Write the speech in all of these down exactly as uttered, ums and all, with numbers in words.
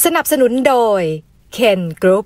นับสนุนโดย Ken Group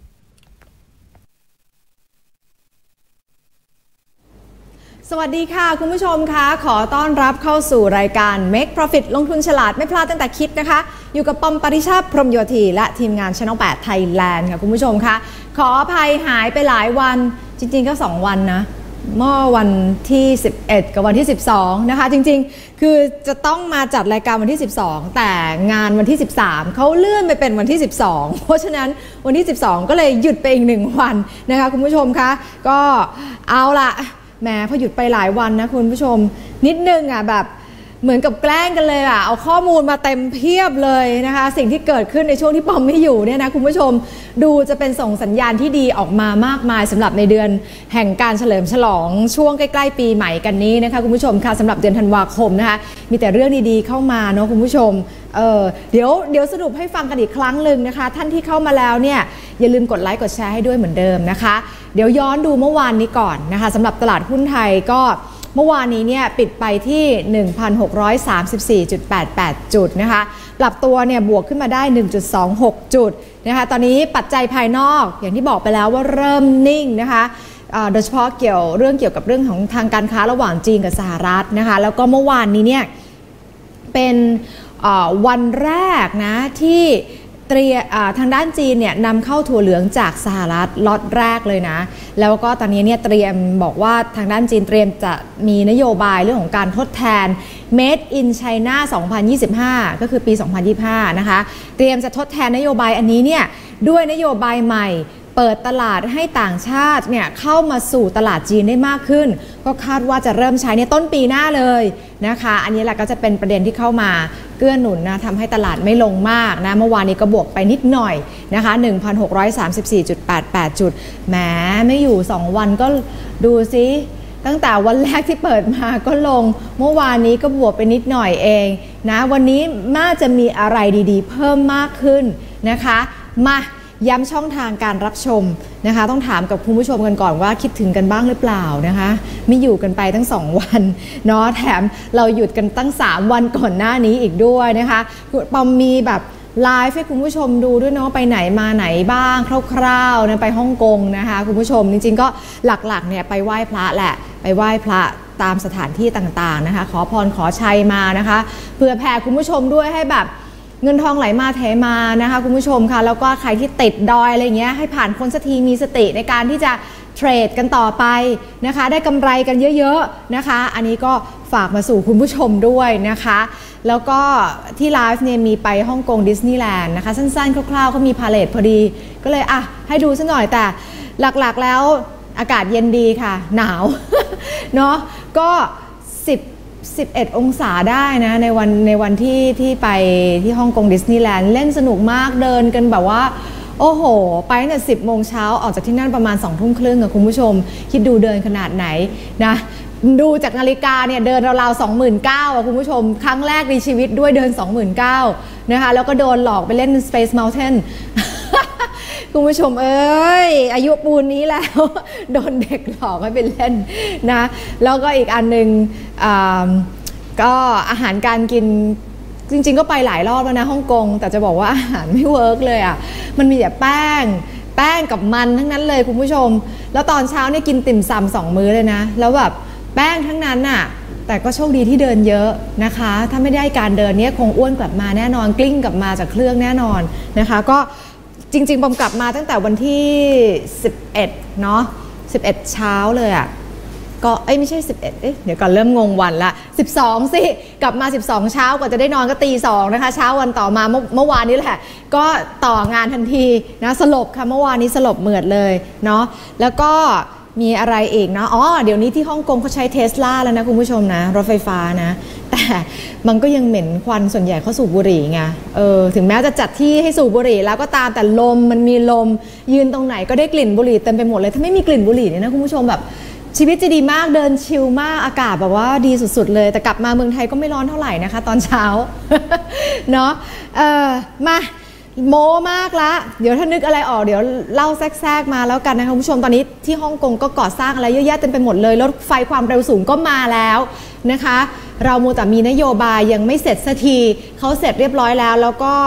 สวัสดีค่ะคุณผู้ชมคะขอต้อนรับเข้าสู่รายการ Make Profit ลงทุนฉลาดไม่พลาดตั้งแต่คิดนะคะอยู่กับปอมปริชาติพรหมโยธีและทีมงาน Channel แปด Thailand ค่ะคุณผู้ชมคะขออภัยหายไปหลายวันจริงๆก็สองวันนะเมื่อวันที่สิบเอ็ดกับวันที่สิบสองนะคะจริงๆคือจะต้องมาจัดรายการวันที่สิบสองแต่งานวันที่สิบสามเขาเลื่อนไปเป็นวันที่สิบสองเพราะฉะนั้นวันที่สิบสองก็เลยหยุดไปอีกหนึ่งวันนะคะคุณผู้ชมคะก็เอาละแหมพอหยุดไปหลายวันนะคุณผู้ชมนิดนึงอ่ะแบบเหมือนกับแกล้งกันเลยอ่ะเอาข้อมูลมาเต็มเพียบเลยนะคะสิ่งที่เกิดขึ้นในช่วงที่ปอมไม่อยู่เนี่ยนะคุณผู้ชมดูจะเป็นส่งสัญญาณที่ดีออกมามากมายสำหรับในเดือนแห่งการเฉลิมฉลองช่วงใกล้ๆปีใหม่กันนี้นะคะคุณผู้ชมค่ะสำหรับเดือนธันวาคมนะคะมีแต่เรื่องดีๆเข้ามาเนาะคุณผู้ชมเออเดี๋ยวเดี๋ยวสรุปให้ฟังกันอีกครั้งหนึ่งนะคะท่านที่เข้ามาแล้วเนี่ยอย่าลืมกดไลค์กดแชร์ให้ด้วยเหมือนเดิมนะคะเดี๋ยวย้อนดูเมื่อวานนี้ก่อนนะคะสำหรับตลาดหุ้นไทยก็เมื่อวานนี้เนี่ยปิดไปที่ หนึ่งพันหกร้อยสามสิบสี่จุดแปดแปด จุดนะคะปรับตัวเนี่ยบวกขึ้นมาได้ หนึ่งจุดสองหก จุดนะคะตอนนี้ปัจจัยภายนอกอย่างที่บอกไปแล้วว่าเริ่มนิ่งนะคะโดยเฉพาะเกี่ยวเรื่องเกี่ยวกับเรื่องของทางการค้าระหว่างจีนกับสหรัฐนะคะแล้วก็เมื่อวานนี้เนี่ยเป็นวันแรกนะที่เตรียทางด้านจีนเนี่ยนำเข้าถั่วเหลืองจากสหรัฐล็อตแรกเลยนะแล้วก็ตอนนี้เนี่ยเตรียมบอกว่าทางด้านจีนเตรียมจะมีนโยบายเรื่องของการทดแทน Made in China สองพันยี่สิบห้าก็คือปี สองพันยี่สิบห้านะคะเตรียมจะทดแทนนโยบายอันนี้เนี่ยด้วยนโยบายใหม่เปิดตลาดให้ต่างชาติเนี่ยเข้ามาสู่ตลาดจีนได้มากขึ้นก็คาดว่าจะเริ่มใช้ในต้นปีหน้าเลยนะคะอันนี้แหละก็จะเป็นประเด็นที่เข้ามาเกื้อหนุนนะทำให้ตลาดไม่ลงมากนะเมื่อวานนี้ก็บวกไปนิดหน่อยนะคะ หนึ่งพันหกร้อยสามสิบสี่จุดแปดแปด จุดแหมไม่อยู่สองวันก็ดูซิตั้งแต่วันแรกที่เปิดมาก็ลงเมื่อวานนี้ก็บวกไปนิดหน่อยเองนะวันนี้น่าจะมีอะไรดีๆเพิ่มมากขึ้นนะคะมาย้ำช่องทางการรับชมนะคะต้องถามกับคุณผู้ชมกันก่อนว่าคิดถึงกันบ้างหรือเปล่านะคะไม่อยู่กันไปทั้งสองวันเนาะแถมเราหยุดกันตั้งสามวันก่อนหน้านี้อีกด้วยนะคะปอมมีแบบไลฟ์ให้คุณผู้ชมดูด้วยเนาะไปไหนมาไหนบ้างคร่าวๆนะไปฮ่องกงนะคะคุณผู้ชมจริงๆก็หลักๆเนี่ยไปไหว้พระแหละไปไหว้พระตามสถานที่ต่างๆนะคะขอพรขอชัยมานะคะเพื่อแผ่คุณผู้ชมด้วยให้แบบเงินทองไหลมาเทมานะคะคุณผู้ชมค่ะแล้วก็ใครที่ติดดอยอะไรเงี้ยให้ผ่านพ้นสักทีมีสติในการที่จะเทรดกันต่อไปนะคะได้กำไรกันเยอะๆนะคะอันนี้ก็ฝากมาสู่คุณผู้ชมด้วยนะคะแล้วก็ที่ไลฟ์เนี่ยมีไปฮ่องกงดิสนีย์แลนด์นะคะสั้นๆคร่าวๆเขามีพาเลทพอดีก็เลยอ่ะให้ดูสักหน่อยแต่หลักๆแล้วอากาศเย็นดีค่ะหนาวเนาะก็สิบ สิบเอ็ดองศาได้นะในวันในวันที่ที่ไปที่ฮ่องกงดิสนีย์แลนด์เล่นสนุกมากเดินกันแบบว่าโอ้โหไปเนี่ยสิบโมงเช้าออกจากที่นั่นประมาณสองทุ่มครึ่งอะคุณผู้ชมคิดดูเดินขนาดไหนนะดูจากนาฬิกาเนี่ยเดินราวๆ สองหมื่นเก้าพัน อะคุณผู้ชมครั้งแรกในชีวิตด้วยเดิน สองหมื่นเก้าพัน นะคะแล้วก็โดนหลอกไปเล่น Space Mountain คุณผู้ชมเอ้ยอายุปูนนี้แล้วโดนเด็กหลอกให้ไปเล่นนะแล้วก็อีกอันนึงก็อาหารการกินจริงๆก็ไปหลายรอบแล้วนะฮ่องกงแต่จะบอกว่าอาหารไม่เวิร์กเลยอ่ะมันมีแต่แป้งแป้งกับมันทั้งนั้นเลยคุณผู้ชมแล้วตอนเช้าเนี่ยกินติ่มซำสองมื้อเลยนะแล้วแบบแป้งทั้งนั้นน่ะแต่ก็โชคดีที่เดินเยอะนะคะถ้าไม่ได้การเดินเนี่ยคงอ้วนกลับมาแน่นอนกลิ้งกลับมาจากเครื่องแน่นอนนะคะก็จริงๆผมกลับมาตั้งแต่วันที่สิบเอ็ดเนาะสิบเอ็ดเช้าเลยอ่ะก็เอ้ยไม่ใช่สิบเอ็ดเอ๊ะเดี๋ยวก่อนเริ่มงงวันละสิบสองสิกลับมาสิบสองเช้ากว่าจะได้นอนก็ตีสองนะคะเช้าวันต่อมาเมื่อเมื่อวานนี้แหละก็ต่องานทันทีนะสลบค่ะเมื่อวานนี้สลบเหมือดเลยเนาะแล้วก็มีอะไรอีกเนาะอ๋อเดี๋ยวนี้ที่ฮ่องกงเขาใช้เทสลาแล้วนะคุณผู้ชมนะรถไฟฟ้านะแต่มันก็ยังเหม็นควันส่วนใหญ่เขาสูบบุหรี่ไงเออถึงแม้จะจัดที่ให้สูบบุหรี่แล้วก็ตามแต่ลมมันมีลมยืนตรงไหนก็ได้กลิ่นบุหรี่เต็มไปหมดเลยถ้าไม่มีกลิ่นบุหรี่เนี่ยนะคุณผู้ชมแบบชีวิตจะดีมากเดินชิลมากอากาศแบบว่าดีสุดๆเลยแต่กลับมาเมืองไทยก็ไม่ร้อนเท่าไหร่นะคะตอนเช้า เนาะเออมาโม้มากละเดี๋ยวถ้านึกอะไรออกเดี๋ยวเล่าแทรกๆมาแล้วกันนะคะคุณผู้ชมตอนนี้ที่ฮ่องกงก็ก่อสร้างอะไรเยอะแยะเต็มไปหมดเลยรถไฟความเร็วสูงก็มาแล้วนะคะเรามัวแต่มีนโยบายยังไม่เสร็จสักทีเขาเสร็จเรียบร้อยแล้วแล้วก็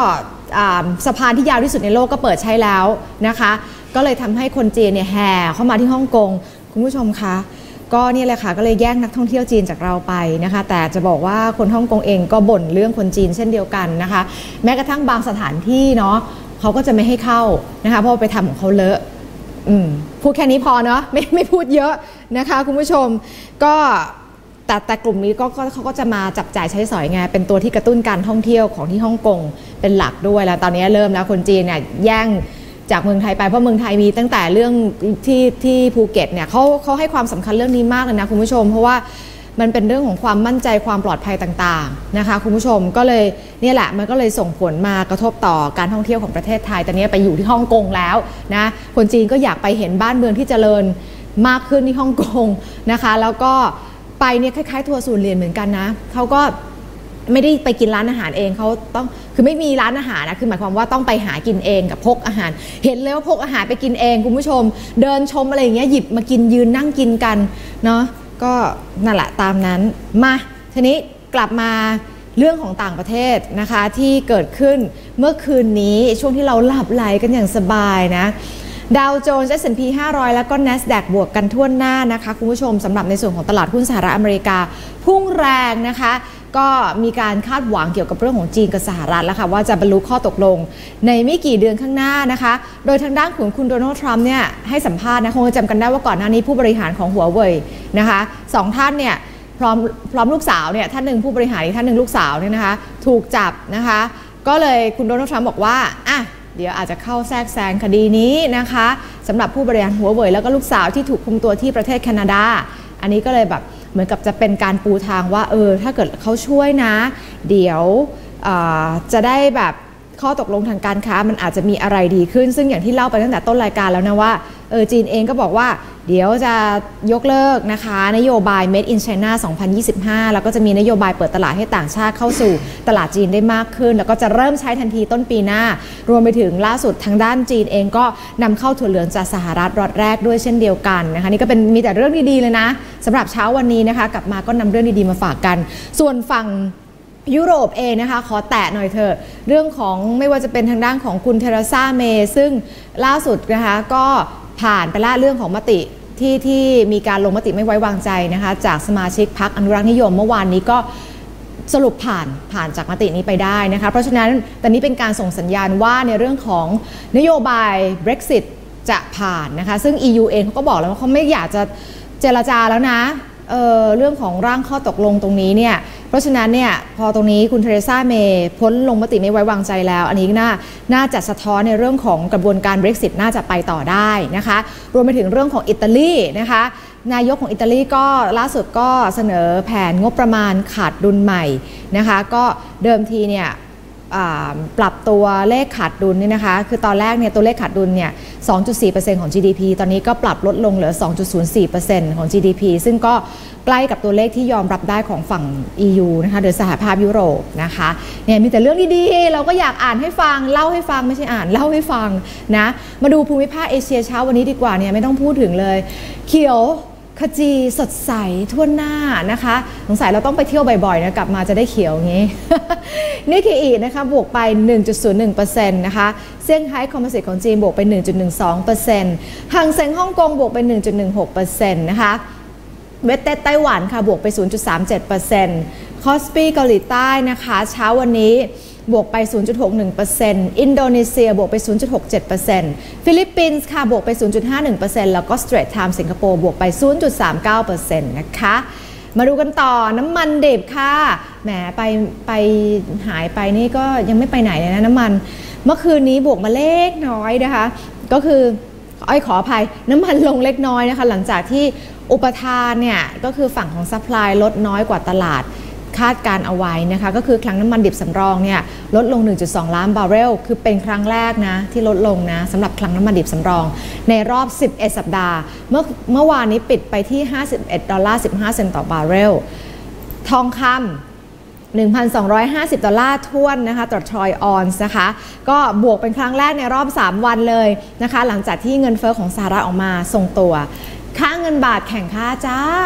สะพานที่ยาวที่สุดในโลกก็เปิดใช้แล้วนะคะก็เลยทำให้คนจีนเนี่ยแห่เข้ามาที่ฮ่องกงคุณผู้ชมคะก็นี่แหละค่ะก็เลยแย่งนักท่องเที่ยวจีนจากเราไปนะคะแต่จะบอกว่าคนฮ่องกงเองก็บ่นเรื่องคนจีนเช่นเดียวกันนะคะแม้กระทั่งบางสถานที่เนาะเขาก็จะไม่ให้เข้านะคะเพราะไปทำของเขาเลอะอืมพูดแค่นี้พอเนาะไม่ไม่พูดเยอะนะคะคุณผู้ชมก็แต่แต่กลุ่มนี้ก็เขาก็จะมาจับจ่ายใช้สอยไงเป็นตัวที่กระตุ้นการท่องเที่ยวของที่ฮ่องกงเป็นหลักด้วยแล้วตอนนี้เริ่มแล้วคนจีนเนี่ยแย่งจากเมืองไทยไปเพราะเมืองไทยมีตั้งแต่เรื่องที่ที่ภูเก็ตเนี่ยเขาเขาให้ความสำคัญเรื่องนี้มากเลยนะคุณผู้ชมเพราะว่ามันเป็นเรื่องของความมั่นใจความปลอดภัยต่างๆนะคะคุณผู้ชมก็เลยเนี่ยแหละมันก็เลยส่งผลมากระทบต่อการท่องเที่ยวของประเทศไทยตอนนี้ไปอยู่ที่ฮ่องกงแล้วนะคนจีนก็อยากไปเห็นบ้านเมืองที่เจริญมากขึ้นที่ฮ่องกงนะคะแล้วก็ไปเนี่ยคล้ายๆทัวร์ศูนย์เหรียญเหมือนกันนะเขาก็ไม่ได้ไปกินร้านอาหารเองเขาต้องคือไม่มีร้านอาหารนะคือหมายความว่าต้องไปหากินเองกับพกอาหารเห็นเลยว่าพกอาหารไปกินเองคุณผู้ชมเดินชมอะไรอย่างเงี้ยหยิบมากินยืนนั่งกินกันเนาะก็นั่นแหละตามนั้นมาทีนี้กลับมาเรื่องของต่างประเทศนะคะที่เกิดขึ้นเมื่อคืนนี้ช่วงที่เราหลับไหลกันอย่างสบายนะดาวโจนส์ เอส แอนด์ พี ห้าร้อยแล้วก็ NASDAQ บวกกันทั่วหน้านะคะคุณผู้ชมสำหรับในส่วนของตลาดหุ้นสหรัฐอเมริกาพุ่งแรงนะคะก็มีการคาดหวังเกี่ยวกับเรื่องของจีนกับสหรัฐแล้วค่ะว่าจะบรรลุข้อตกลงในไม่กี่เดือนข้างหน้านะคะโดยทางด้านของคุณโดนัลด์ทรัมป์เนี่ยให้สัมภาษณ์นะคงจะจำกันได้ว่าก่อนหน้านี้ผู้บริหารของหัวเว่ยนะคะสองท่านเนี่ยพร้อมพร้อมลูกสาวเนี่ยท่านหนึ่งผู้บริหารอีกท่านหนึ่งลูกสาวเนี่ยนะคะถูกจับนะคะก็เลยคุณโดนัลด์ทรัมป์บอกว่าอ่ะเดี๋ยวอาจจะเข้าแทรกแซงคดีนี้นะคะสำหรับผู้บริหารหัวเว่ยแล้วก็ลูกสาวที่ถูกคุมตัวที่ประเทศแคนาดาอันนี้ก็เลยแบบเหมือนกับจะเป็นการปูทางว่าเออถ้าเกิดเขาช่วยนะเดี๋ยวจะได้แบบข้อตกลงทางการค้ามันอาจจะมีอะไรดีขึ้นซึ่งอย่างที่เล่าไปตั้งแต่ต้นรายการแล้วนะว่าเออจีนเองก็บอกว่าเดี๋ยวจะยกเลิกนะคะนโยบาย Made in China สองพันยี่สิบห้าแล้วก็จะมีนโยบายเปิดตลาดให้ต่างชาติเข้าสู่ตลาดจีนได้มากขึ้นแล้วก็จะเริ่มใช้ทันทีต้นปีหน้ารวมไปถึงล่าสุดทางด้านจีนเองก็นำเข้าถั่วเหลืองจากสหรัฐรอดแรกด้วยเช่นเดียวกันนะคะนี่ก็เป็นมีแต่เรื่องดีๆเลยนะสำหรับเช้าวันนี้นะคะกลับมาก็นำเรื่องดีๆมาฝากกันส่วนฝั่งยุโรปเองนะคะขอแตะหน่อยเถอะเรื่องของไม่ว่าจะเป็นทางด้านของคุณเทเรซาเมย์ซึ่งล่าสุดนะคะก็ผ่านไปละเรื่องของมติที่ที่มีการลงมติไม่ไว้วางใจนะคะจากสมาชิกพรรคอนุรักษ์นิยมเมื่อวานนี้ก็สรุปผ่านผ่านจากมตินี้ไปได้นะคะเพราะฉะนั้นตอนนี้เป็นการส่งสัญญาณว่าในเรื่องของนโยบาย Brexit จะผ่านนะคะซึ่ง อี ยู เองเขาก็บอกแล้วว่าเขาไม่อยากจะเจรจาแล้วนะ เอ่อเรื่องของร่างข้อตกลงตรงนี้เนี่ยเพราะฉะนั้นเนี่ยพอตรงนี้คุณเทเรซาเมย์พ้นลงมติไม่ไว้วางใจแล้วอันนี้น่าน่าจะสะท้อนในเรื่องของกระบวนการ Brexit น่าจะไปต่อได้นะคะรวมไปถึงเรื่องของอิตาลีนะคะนายกของอิตาลีก็ล่าสุดก็เสนอแผนงบประมาณขาดดุลใหม่นะคะก็เดิมทีเนี่ยปรับตัวเลขขาดดุลนี่นะคะคือตอนแรกเนี่ยตัวเลขขาดดุลเนี่ย สองจุดสี่เปอร์เซ็นต์ ของ จี ดี พี ตอนนี้ก็ปรับลดลงเหลือ สองจุดศูนย์สี่เปอร์เซ็นต์ ของ จี ดี พี ซึ่งก็ใกล้กับตัวเลขที่ยอมรับได้ของฝั่ง อี ยู นะคะหรือสหภาพยุโรปนะคะเนี่ยมีแต่เรื่องดีๆเราก็อยากอ่านให้ฟังเล่าให้ฟังไม่ใช่อ่านเล่าให้ฟังนะมาดูภูมิภาคเอเชียเช้าวันนี้ดีกว่าเนี่ยไม่ต้องพูดถึงเลยเขียวขจีสดใสทั่วหน้านะคะสงสัยเราต้องไปเที่ยวบ่อยๆนะกลับมาจะได้เขียวอย่างนี้ นิกเกอินะคะบวกไป หนึ่งจุดศูนย์หนึ่งเปอร์เซ็นต์ นะคะเซี่ยงไฮ้คอมโพสิตของจีนบวกไป หนึ่งจุดหนึ่งสองเปอร์เซ็นต์ หังเส็งฮ่องกงบวกไป หนึ่งจุดหนึ่งหกเปอร์เซ็นต์ นะคะเวสเทสไต้หวันค่ะบวกไป ศูนย์จุดสามเจ็ดเปอร์เซ็นต์ คอสปีเกาหลีใต้นะคะเช้าวันนี้บวกไป ศูนย์จุดหกหนึ่งเปอร์เซ็นต์ อินโดนีเซียบวกไป ศูนย์จุดหกเจ็ดเปอร์เซ็นต์ ฟิลิปปินส์ค่ะบวกไป ศูนย์จุดห้าหนึ่งเปอร์เซ็นต์ แล้วก็ Straits Times สิงคโปร์บวกไป ศูนย์จุดสามเก้าเปอร์เซ็นต์ นะคะมาดูกันต่อน้ำมันดิบค่ะแหมไปไปหายไปนี่ก็ยังไม่ไปไหนเลยนะน้ำมันเมื่อคืนนี้บวกมาเล็กน้อยนะคะก็คืออ้อยขออภัยน้ำมันลงเล็กน้อยนะคะหลังจากที่อุปทานเนี่ยก็คือฝั่งของซัพพลายลดน้อยกว่าตลาดคาดการเอาไว้นะคะก็คือคลังน้ำมันดิบสำรองเนี่ยลดลง หนึ่งจุดสอง ล้านบาร์เรลคือเป็นครั้งแรกนะที่ลดลงนะสำหรับคลังน้ำมันดิบสำรองในรอบสิบเอ็ดสัปดาห์เมื่อเมื่อวานนี้ปิดไปที่ห้าสิบเอ็ดดอลลาร์สิบห้าเซนต์ต่อบาร์เรลทองคำ หนึ่งพันสองร้อยห้าสิบ ดอลลาร์ท้วนนะคะต่อทรอยออนซ์นะคะก็บวกเป็นครั้งแรกในรอบสามวันเลยนะคะหลังจากที่เงินเฟ้อของสหรัฐออกมาทรงตัวค่าเงินบาทแข็งค่าจ้า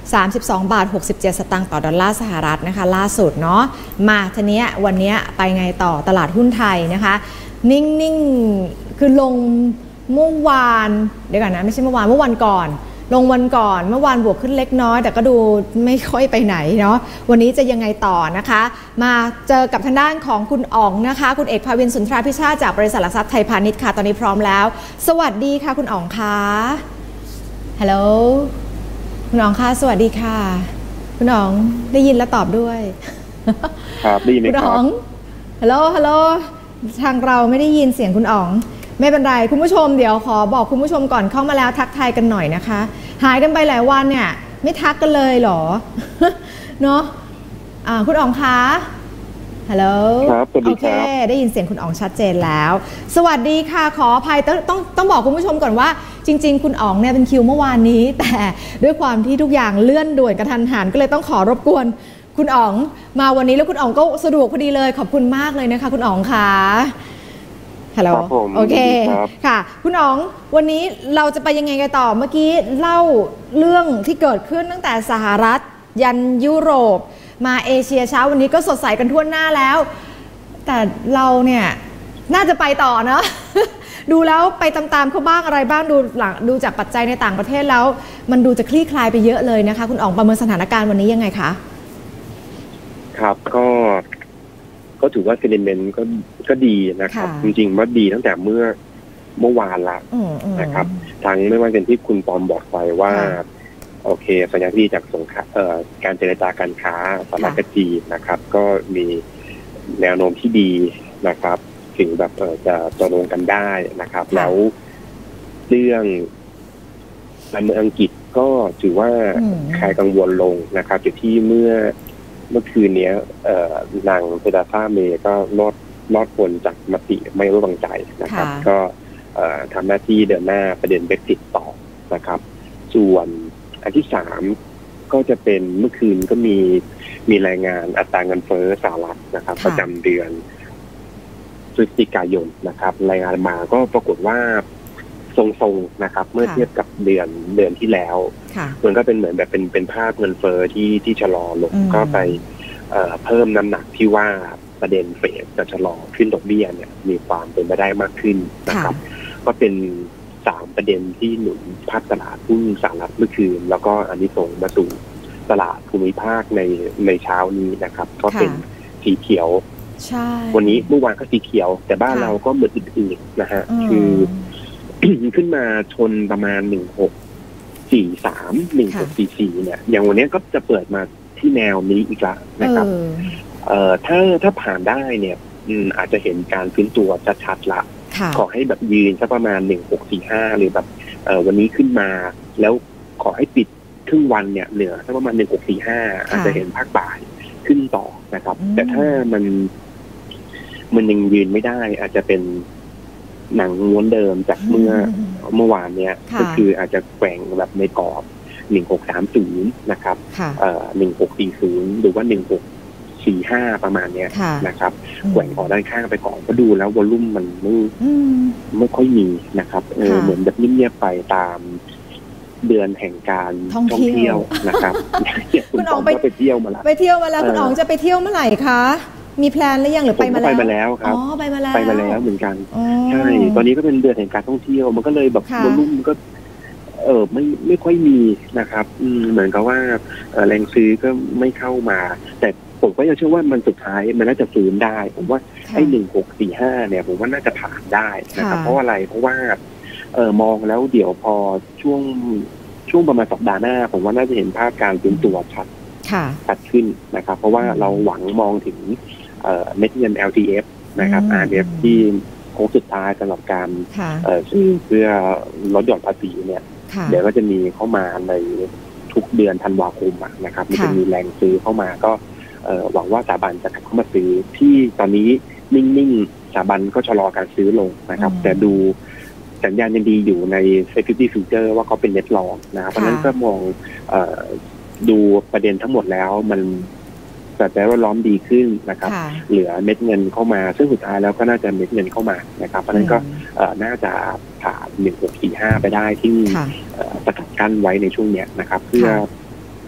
สามสิบสองบาทหกสิบเจ็ดสตางค์ต่อดอลลาร์สหรัฐนะคะล่าสุดเนาะมาทีเนี้ยวันนี้ไปไงต่อตลาดหุ้นไทยนะคะนิ่งๆคือลงเมื่อวานเดี๋ยวก่อนนะไม่ใช่เมื่อวานเมื่อวันก่อนลงวันก่อนเมื่อวานบวกขึ้นเล็กน้อยแต่ก็ดูไม่ค่อยไปไหนเนาะวันนี้จะยังไงต่อนะคะมาเจอกับทางด้านของคุณอ๋องนะคะคุณเอกภาวินสุนทราพิชาติจากบริษัทหลักทรัพย์ไทยพาณิชย์ค่ะตอนนี้พร้อมแล้วสวัสดีค่ะคุณอ๋องค่ะฮัลโหลคุณอ๋องค่ะสวัสดีค่ะคุณอ๋องได้ยินแล้วตอบด้วยครับได้ยินไหมครับคุณอ๋องฮัลโหลฮัลโหลทางเราไม่ได้ยินเสียงคุณอ๋องไม่เป็นไรคุณผู้ชมเดี๋ยวขอบอกคุณผู้ชมก่อนเข้ามาแล้วทักทายกันหน่อยนะคะหายกันไปหลายวันเนี่ยไม่ทักกันเลยเหรอ เนาะะคุณอ๋องคะฮัลโหลครับสวัสดีครับโอเคได้ยินเสียงคุณอ๋องชัดเจนแล้วสวัสดีค่ะขออภัยต้องต้องต้องบอกคุณผู้ชมก่อนว่าจริงๆคุณอ๋องเนี่ยเป็นคิวเมื่อวานนี้แต่ด้วยความที่ทุกอย่างเลื่อนด่วนกระทันหันก็เลยต้องขอรบกวนคุณอ๋องมาวันนี้แล้วคุณอ๋องก็สะดวกพอดีเลยขอบคุณมากเลยนะคะคุณอ๋องค่ะฮัลโหลโอเคค่ะคุณอ๋องวันนี้เราจะไปยังไงกันต่อเมื่อกี้เล่าเรื่องที่เกิดขึ้นตั้งแต่สหรัฐยันยุโรปมาเอเชียเช้าวันนี้ก็สดใสกันทั่วหน้าแล้วแต่เราเนี่ยน่าจะไปต่อเนาะ ดูแล้วไปตามๆเขาบ้างอะไรบ้างดูหลังดูจากปัจจัยในต่างประเทศแล้วมันดูจะคลี่คลายไปเยอะเลยนะคะคุณอ๋องประเมินสถานการณ์วันนี้ยังไงคะครับก็ก็ถือว่าเซนิเมนต์ก็ก็ดีนะครับจริงๆว่าดีตั้งแต่เมื่อเมื่อวานละนะครับทั้งไม่ว่าเป็นที่คุณปอมบอกไปว่าโอเคสัญญาณที่จากสงครามการเจรจาการค้าสหรัฐกับจีนนะครับก็มีแนวโน้มที่ดีนะครับถึงแบบเออจะตกลงกันได้นะครับแล้วเรื่องการเมืองอังกฤษก็ถือว่าคลายกังวลลงนะครับจากที่เมื่อเมื่อคืนนี้นางเทเรซาเมย์ก็รอดรอดพ้นจากมติไม่ไว้วางใจนะครับก็ทำหน้าที่เดินหน้าประเด็นเบรกซิตต่อนะครับส่วนอันที่สามก็จะเป็นเมื่อคืนก็มีมีรายงานอัตราเงินเฟ้อสหรัฐนะครับประจำเดือนพฤศจิกายนนะครับรายงานมาก็ปรากฏว่าทรงๆนะครับเมื่อเทียบกับเดือนเดือนที่แล้วมันก็เป็นเหมือนแบบเป็นเป็นภาพเงินเฟ้อที่ที่ชะลอลงก็ไปเอ่อเพิ่มน้ำหนักที่ว่าประเด็นเฟดจะชะลอขึ้นดอกเบี้ยเนี่ยมีความเป็นไปได้มากขึ้นนะครับก็เป็นสามประเด็นที่หนุนภาพตลาดหุ้นสหรัฐเมื่อคืนแล้วก็อันนี้ส่งมาสู่ตลาดภูมิภาคในในเช้านี้นะครับก็เป็นสีเขียววันนี้เมื่อวานก็สีเขียวแต่บ้านเราก็เหมือนอื่นๆนะฮะคือขึ้นมาชนประมาณหนึ่งหกสี่สามหนึ่งหกสี่สี่เนี่ยอย่างวันนี้ก็จะเปิดมาที่แนวนี้อีกแล้วนะครับเอ่อถ้าถ้าผ่านได้เนี่ยอาจจะเห็นการฟื้นตัวชัดๆละขอให้แบบยืนสักประมาณหนึ่งหกสี่ห้าหรือแบบเอ่อวันนี้ขึ้นมาแล้วขอให้ปิดครึ่งวันเนี่ยเหลือสักประมาณหนึ่งหกสี่ห้าอาจจะเห็นภาคบ่ายขึ้นต่อนะครับแต่ถ้ามันมันยังยืนไม่ได้อาจจะเป็นหนังม้วนเดิมจากเมื่อเมื่อวานเนี้ยก็คืออาจจะแกว่งแบบในกรอบหนึ่งหกสามศูนย์นะครับเอ่อหนึ่งหกสี่ศูนย์หรือว่าหนึ่งหกสี่ห้าประมาณเนี้ยนะครับแกว่งออกด้านข้างไปก่อนก็ดูแล้ววอลลุ่มมันไม่ไม่ค่อยมีนะครับเออเหมือนแบบเงียบๆไปตามเดือนแห่งการท่องเที่ยวนะครับคุณอ๋องไปเที่ยวมาแล้วไปเที่ยวมาแล้วคุณอ๋องจะไปเที่ยวเมื่อไหร่คะมีแพลนหรือยังหรือไปมาแล้วไปมาแล้วครับอ๋อไปมาแล้วไปมาแล้วเหมือนกันใช่ตอนนี้ก็เป็นเดือนแห่งการท่องเที่ยวมันก็เลยแบบวอลลุ่มมันก็เออไม่ไม่ค่อยมีนะครับอืมเหมือนกับว่าแรงซื้อก็ไม่เข้ามาแต่ผมก็ยังเชื่อว่ามันสุดท้ายมันน่าจะฟื้นได้ผมว่าไอ้หนึ่งหกสี่ห้าเนี่ยผมว่าน่าจะผ่านได้นะครับเพราะอะไรเพราะว่าเออมองแล้วเดี๋ยวพอช่วงช่วงประมาณสัปดาห์หน้าผมว่าน่าจะเห็นภาพการฟื้นตัวชัดชัดขึ้นนะครับเพราะว่าเราหวังมองถึงเอ่อเม็ดเงิน แอล ที เอฟ นะครับ อาร์ ดี เอฟ ที่โค้งสุดท้ายสำหรับการเอ่อซื้อเพื่อลดหย่อนภาษีเนี่ยเดี๋ยวก็จะมีเข้ามาในทุกเดือนธันวาคมนะครับมันจะมีแรงซื้อเข้ามาก็เอ่อหวังว่าสถาบันจะกลับเข้ามาซื้อที่ตอนนี้นิ่งๆสถาบันก็ชะลอการซื้อลงนะครับแต่ดูสัญญาณยังดีอยู่ใน Security Future ว่าเขาเป็น Net Long นะครับเพราะนั้นก็มองเอ่อดูประเด็นทั้งหมดแล้วมันแต่แต่ว่าล้อมดีขึ้นนะครับเหลือเม็ดเงินเข้ามาซึ่งสุดท้ายแล้วก็น่าจะเม็ดเงินเข้ามานะครับเพราะนั้นก็น่าจะผ่านหนึ่งหกสี่ห้าไปได้ที่สกัดกั้นไว้ในช่วงเนี้ยนะครับเพื่อ ค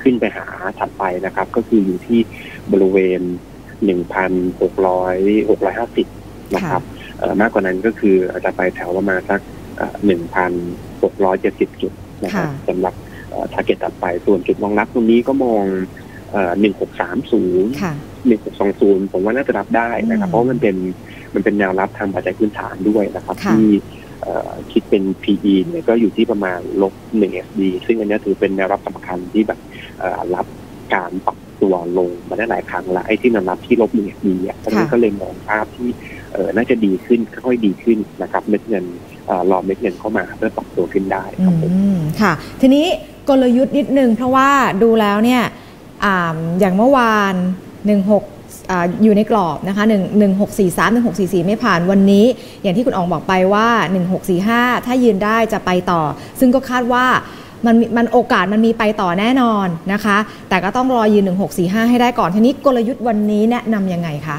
ขึ้นไปหาถัดไปนะครับก็คืออยู่ที่บริเวณ หนึ่งพันหกร้อย หกร้อยห้าสิบ นะครับมากกว่านั้นก็คืออาจจะไปแถวประมาณสัก หนึ่งพันหกร้อยเจ็ดสิบ จุดนะครับสำหรับทาร์เก็ตถัดไปส่วนจุดรองรับตรงนี้ก็มองหนึ่งพันหกร้อยสามสิบ หนึ่งพันหกร้อยสองสิบผมว่าน่าจะรับได้นะครับเพราะมันเป็นมันเป็นแนวรับทางปัจจัยพื้นฐานด้วยนะครับที่คิดเป็น พี อี เนี่ยก็อยู่ที่ประมาณลบหนึ่ง เอส ดี ซึ่งอันนี้ถือเป็นแนวรับสำคัญที่แบบรับการปรับตัวลงมาได้หลายครั้งแล้วไอ้ที่แนวรับที่ลบหนึ่ง เอส ดี อ่ะตอนนี้ก็เลยมองภาพที่น่าจะดีขึ้นค่อยๆดีขึ้นนะครับเม็ดเงินรอเม็ดเงินเข้ามาเพื่อปรับตัวขึ้นได้ครับผมค่ะทีนี้กลยุทธ์นิดนึงเพราะว่าดูแล้วเนี่ย อ, อย่างเมื่อวานหนึ่งหกออยู่ในกรอบนะคะหนึ่ง หนึ่งหกสี่สาม หนึ่งหกสี่สี่ไม่ผ่านวันนี้อย่างที่คุณอ๋องบอกไปว่าหนึ่งหกสี่ห้าถ้ายืนได้จะไปต่อซึ่งก็คาดว่ามันมันโอกาสมันมีไปต่อแน่นอนนะคะแต่ก็ต้องรอยืนหนึ่งหกสี่ห้าให้ได้ก่อนทีนี้กลยุทธ์วันนี้แนะนำยังไงคะ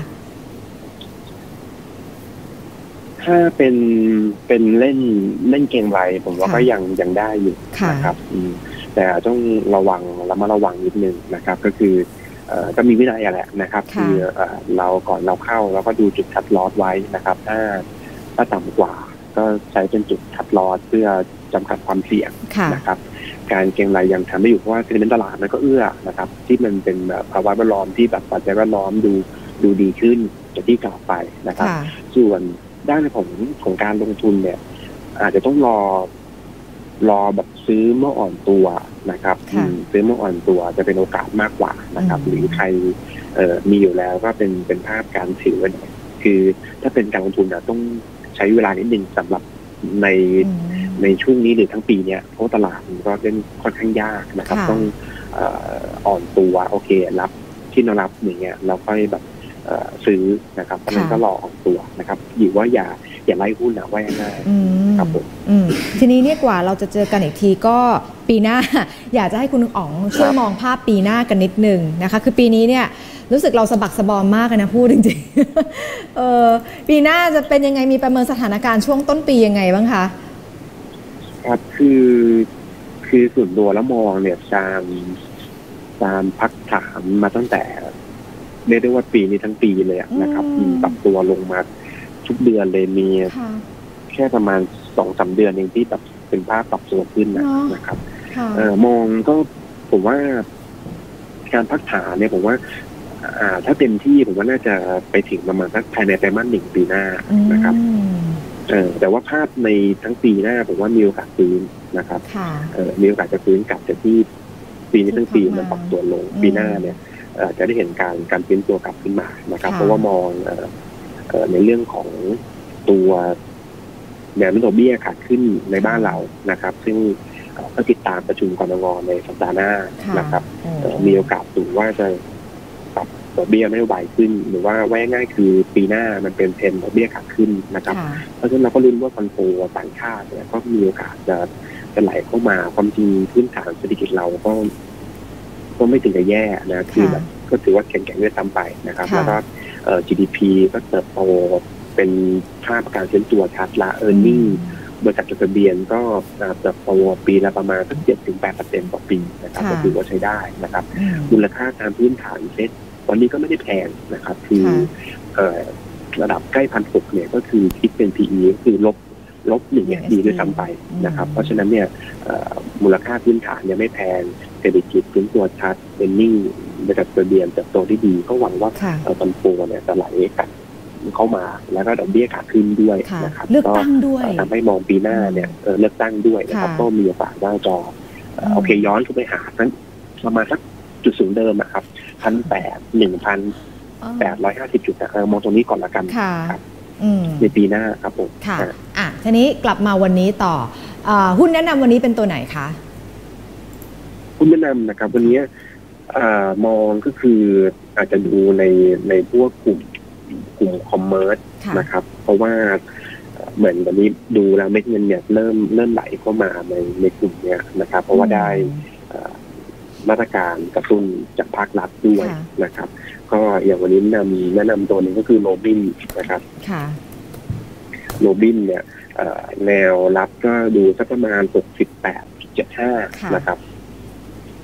ถ้าเป็นเป็นเล่นเล่นเก็งไรผมว่าก็ยังยังได้อยู่นะครับแต่ต้องระวังระมัดระวังนิดนึงนะครับก็คือก็มีวินัยแหละนะครับคือเราก่อนเราเข้าเราก็ดูจุดคัดลอสไว้นะครับถ้าถ้าต่ำกว่าก็ใช้เป็นจุดคัดลอสเพื่อจำกัดความเสี่ยงนะครับการเก็งไรยังทำได้อยู่เพราะว่าเซ็นเมนต์ตลาดมันก็เอื้อนะครับที่มันเป็นภาวะแวดล้อมที่แบบปัจจัยแวดล้อมดูดูดีขึ้นจากที่กล่าวไปนะครับส่วนด้านของของการลงทุนเนี่ยอาจจะต้องรอรอแบบซื้อเมื่ออ่อนตัวนะครับซื้อเมื่ออ่อนตัวจะเป็นโอกาสมากกว่านะครับหรือใครมีอยู่แล้วก็เป็นเป็นภาพการถือไว้คือถ้าเป็นการลงทุนเนี่ยต้องใช้เวลานิดนึงสำหรับในในช่วงนี้หรือทั้งปีเนี่ยเพราะตลาดมันก็เป็นค่อนข้างยากนะครับต้องอ่อนตัวโอเครับที่เรารับอย่างเงี้ยเราค่อยแบบซื้อนะครับเพราะฉะนั้นก็รอออกตัวนะครับอยู่ว่าอย่าอย่าไล่หุ้นนะว่าง่ายๆครับผมทีนี้เนี่ยกว่าเราจะเจอกันอีกทีก็ปีหน้าอยากจะให้คุณอ๋องช่วยมองภาพปีหน้ากันนิดนึงนะคะคือปีนี้เนี่ยรู้สึกเราสะบักสะบอมมากเลยนะพูดจริงๆเออปีหน้าจะเป็นยังไงมีประเมินสถานการณ์ช่วงต้นปียังไงบ้างคะครับคือคือส่วนตัวแล้วมองเนี่ยตามตามพักฐานมาตั้งแต่เรียกได้ว่าปีนี้ทั้งปีเลยนะครับปรับตัวลงมาทุกเดือนเลยมีแค่ประมาณสองสามเดือนเองที่แบบเป็นภาพปรับตัวขึ้นนะครับเอ่อมองก็ผมว่าการพักฐานเนี่ยผมว่าอ่าถ้าเต็มที่ผมว่าน่าจะไปถึงประมาณสักภายในไตรมาสหนึ่งปีหน้านะครับเออแต่ว่าภาพในทั้งปีหน้าผมว่ามีโอกาสฟื้นนะครับเออมีโอกาสจะฟื้นกลับจากที่ปีนี้ทั้งปีมันปรับตัวลงปีหน้าเนี่ยจะได้เห็นการการฟื้นตัวกลับขึ้นมานะครับเพราะว่ามองในเรื่องของตัวแนวโน้มดอกเบี้ยขาขึ้นในบ้านเรานะครับซึ่งก็ติดตามประชุมกนงในสัปดาห์หน้านะครับมีโอกาสสูงว่าจะปรับดอกเบี้ยไม่ไหวขึ้นหรือว่าแว่ง่ายคือปีหน้ามันเป็นเทรนด์ดอกเบี้ยขาขึ้นนะครับเพราะฉะนั้นเราก็ลุ้นว่าฟันโฟต่างชาติเนี่ยก็มีโอกาสจะจะไหลเข้ามาความจริงพื้นฐานเศรษฐกิจเราก็ก็ไม่ถึงกับแย่นะคือแบบก็ถือว่าแข็งแกร่งด้วยซ้ำไปนะครับแล้วก็ จี ดี พี ก็เติบโตเป็นภาพการเซ็นตัวชัดละ earning บริษัทจดทะเบียนก็เติบโตปีละประมาณสัก เจ็ดถึงแปดเปอร์เซ็นต์ ต่อปีนะครับก็ถือว่าใช้ได้นะครับมูลค่าตามพื้นฐานเซ็ตวันนี้ก็ไม่ได้แพงนะครับคือระดับใกล้พันหกเนี่ยก็คือคิดเป็น พี อี ก็คือลบลบหนึ่งเนี่ยดีด้วยซ้ำไปนะครับเพราะฉะนั้นเนี่ยมูลค่าพื้นฐานเนี่ยไม่แพงเศรษฐกิจฟื้นตัวชัดเป็นนิ่งบริษัททะเบียนเติบโตที่ดีก็หวังว่าฟันโฟเนี่ยจะไหลกลับเข้ามาแล้วก็ดอกเบี้ยขาขึ้นด้วยนะครับเลือกตั้งด้วยทำให้มองปีหน้าเนี่ยเลือกตั้งด้วยนะครับก็มีโอกาสว่าจะโอเคย้อนขึ้นไปหาทั้งประมาณสักจุดสูงเดิมนะครับพันแปดหนึ่งพันแปดร้อยห้าสิบจุดนะมองตรงนี้ก่อนละกันครับในปีหน้าครับผมค่ะอ่ะทีนี้กลับมาวันนี้ต่อหุ้นแนะนำวันนี้เป็นตัวไหนคะหุ้นแนะนำนะครับวันนี้มองก็คืออาจจะดูในในพวกกลุ่มกลุ่มคอมเมอร์สนะครับเพราะว่าเหมือนวันนี้ดูแล้วเม็ดเงินเนี่ยเริ่มเริ่มไหลเข้ามาในในกลุ่มเนี้ยนะครับเพราะว่าได้มาตรการกระตุ้นจากภาครัฐด้วยนะครับก็อย่างวันนี้นำแนะนำตัวนึงก็คือโรบินนะครับโรบินเนี่ยแนวรับก็ดูสักประมาณ หกสิบแปดจุดเจ็ดห้า นะครับ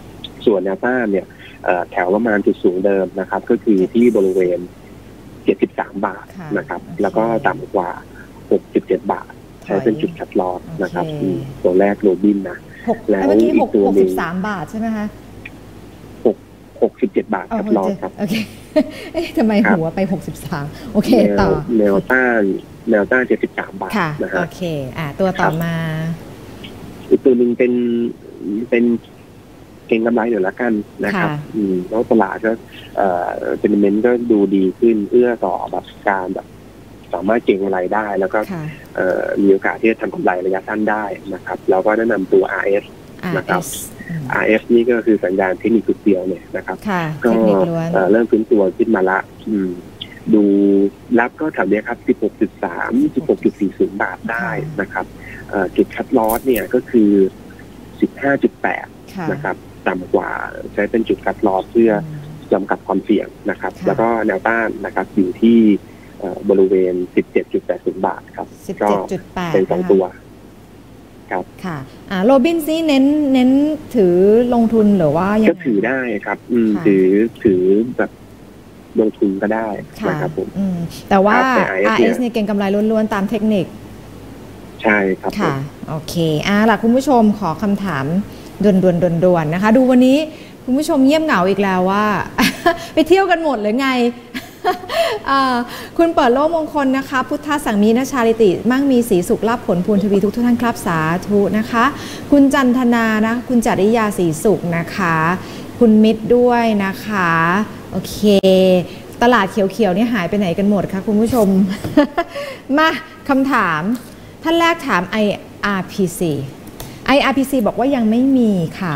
ส่วนแนวต้านเนี่ยแถวประมาณจุดสูงเดิมนะครับก็คือที่บริเวณเจ็ดสิบสามบาทนะครับแล้วก็ต่ำกว่าหกสิบเจ็ดบาทใช้เป็นจุดคัดลอสนะครับตัวแรกโรบินนะแล้วอีกตัวนึงหกสิบสามบาทใช่ไหมคะหกหกสิบเจ็ดบาทคัดลอสครับโอเคเอ๊ะทำไมหัวไปหกสิบสามโอเคต่อแนวต้านแนวต้านเจ็ดสิบสามบาทนะฮะโอเคอ่าตัวต่อมาอีกตัวนึงเป็นเป็นเก็งกำไรอยู่แล้วกันนะครับแล้วตลาดก็เอ่อเซนติเมนต์ก็ดูดีขึ้นเอื้อต่อแบบการแบบสามารถเก็งกำไรได้แล้วก็เอ่อมีโอกาสที่จะทำกำไรระยะสั้นได้นะครับแล้วก็แนะนำตัว อาร์ เอส นะครับ อาร์ เอส นี่ก็คือสัญญาณเทคนิคจุดเดียวเนี่ยนะครับก็เริ่มฟื้นตัวขึ้นมาละดูรับก็แถวนี้ครับ สิบหกจุดสาม สิบหกจุดสี่ศูนย์ บาทได้นะครับจุดคัดลอสเนี่ยก็คือ สิบห้าจุดแปด นะครับต่ำกว่าใช้เป็นจุดคัดลอสเพื่อจำกัดความเสี่ยงนะครับแล้วก็แนวต้านนะครับอยู่ที่บริเวณ สิบเจ็ดจุดแปดศูนย์ บาทครับก็เป็นสองตัวครับค่ะอ่าโรบินซี่เน้นเน้นถือลงทุนหรือว่ายังไงก็ถือได้ครับอืมถือถือแบบลงทุนก็ได้นะครับผมแต่ว่า อาร์ เอส เนี่ยเก่งกำไรล้วนๆตามเทคนิคใช่ครับค่ะโอเคอ่าล่ะคุณผู้ชมขอคำถามด่วนๆๆๆนะคะดูวันนี้คุณผู้ชมเงียบเหงาอีกแล้วว่า ไปเที่ยวกันหมดหรือไง คุณเปิดโลกมงคลนะคะพุทธสังมีนะชาลิติมั่งมีสีสุขลาภผลภูลทวีทุกท่านครับสาธุนะคะคุณจันทนานะคุณจริยาสีสุขนะคะคุณมิตรด้วยนะคะโอเคตลาดเขียวๆนี่หายไปไหนกันหมดคะคุณผู้ชม มาคำถามท่านแรกถาม ไอ อาร์ พี ซี ไอ อาร์ พี ซี บอกว่ายังไม่มีค่ะ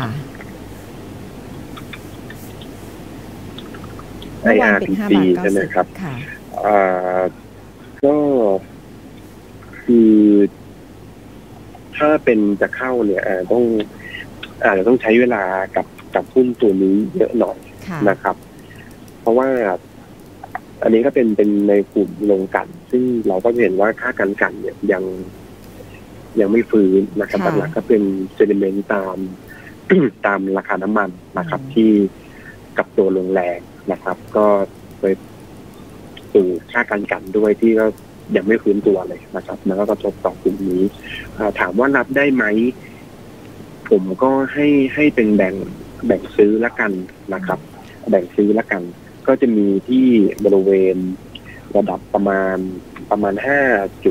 ไอ อาร์ พี ซี ใช่ไหมครับค่ะก็คือถ้าเป็นจะเข้าเนี่ยต้องอาจจะต้องใช้เวลากับกับหุ้นตัวนี้เยอะหน่อยนะครับเพราะว่าอันนี้ก็เป็นเป็นในกลุ่มลงกันซึ่งเราก็เห็นว่าค่ากันกันเนี่ยยังยังไม่ฟื้นนะครับหลักๆก็เป็นเซนิเมนต์ตามตามราคาน้ำมันนะครับที่กับตัวลงแรงนะครับก็ไปสู่ค่ากันกันด้วยที่ก็ยังไม่ฟื้นตัวเลยนะครับแล้วก็กระทบต่อกลุ่มนี้ถามว่ารับได้ไหมผมก็ให้ให้เป็นแบ่งแบ่งซื้อละกันนะครับแบ่งซื้อละกันก็จะมีที่บริเวณระดับประมาณประมาณห้าจุด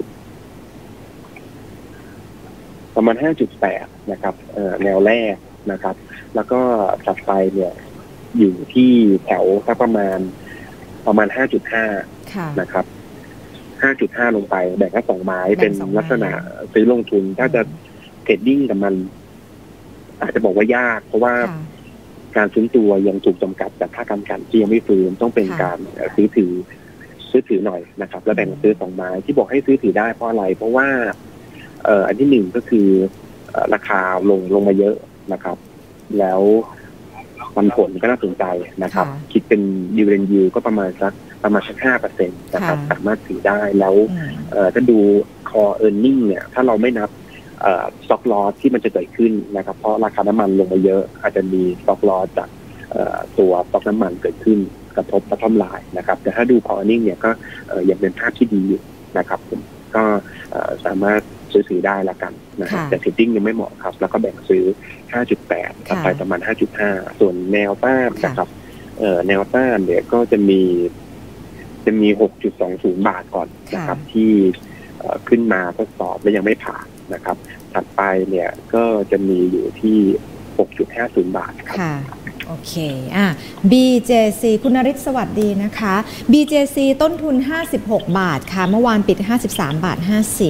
ประมาณ ห้าจุดแปด นะครับแนวแรกนะครับแล้วก็ถัดไปเนี่ยอยู่ที่แถวสักประมาณประมาณ ห้าจุดห้า นะครับ ห้าจุดห้า ลงไปแบ่งแค่สองไม้เป็นลักษณะซื้อลงทุนถ้าจะเทรดดิ้งกับมันอาจจะบอกว่ายากเพราะว่าการซื้อตัวยังถูกจำกัดจากค่าการกันที่ยังไม่ฟื้นต้องเป็นการซื้อถือซื้อถือหน่อยนะครับแล้วแบ่งซื้อสองไม้ที่บอกให้ซื้อถือได้เพราะอะไรเพราะว่าเอ่ออันที่หนึ่งก็คือราคาลงลงมาเยอะนะครับแล้วมันผลก็น่าสนใจนะครับคิดเป็นดิวิเดนด์ยิลด์ก็ประมาณสักประมาณสัก ห้าเปอร์เซ็นต์ นะครับสามารถถือได้แล้วเอ่อถ้าดูคอเออร์เน็งเนี่ยถ้าเราไม่นับเอ่อสต็อกลอสที่มันจะเกิดขึ้นนะครับเพราะราคาน้ำมันลงมาเยอะอาจจะมีสต็อกลอสจากเอ่อตัวสต็อกน้ำมันเกิดขึ้นกระทบกระทบลายนะครับแต่ถ้าดูคอเออร์เน็งเนี่ยก็เอ่อยังเป็นภาพที่ดีอยู่นะครับผมก็เอ่อสามารถซื้อได้ละกันนะครับแต่เทรดดิ้งยังไม่เหมาะครับแล้วก็แบ่งซื้อ ห้าจุดแปด ไปประมาณ ห้าจุดห้า ส่วนแนวต้านนะครับเอ่อแนวต้านเนี่ยก็จะมีจะมี หกจุดสองศูนย์ บาทก่อนนะครับที่เอ่อขึ้นมาทดสอบและยังไม่ผ่านนะครับถัดไปเนี่ยก็จะมีอยู่ที่ หกจุดห้าศูนย์ บาทครับโอเคอ่ะ บี เจ ซี คุณนฤทธิ์สวัสดีนะคะ บี เจ ซี ต้นทุนห้าสิบหกบาทค่ะเมื่อวานปิดห้าสิบสามบาทห้าสิบ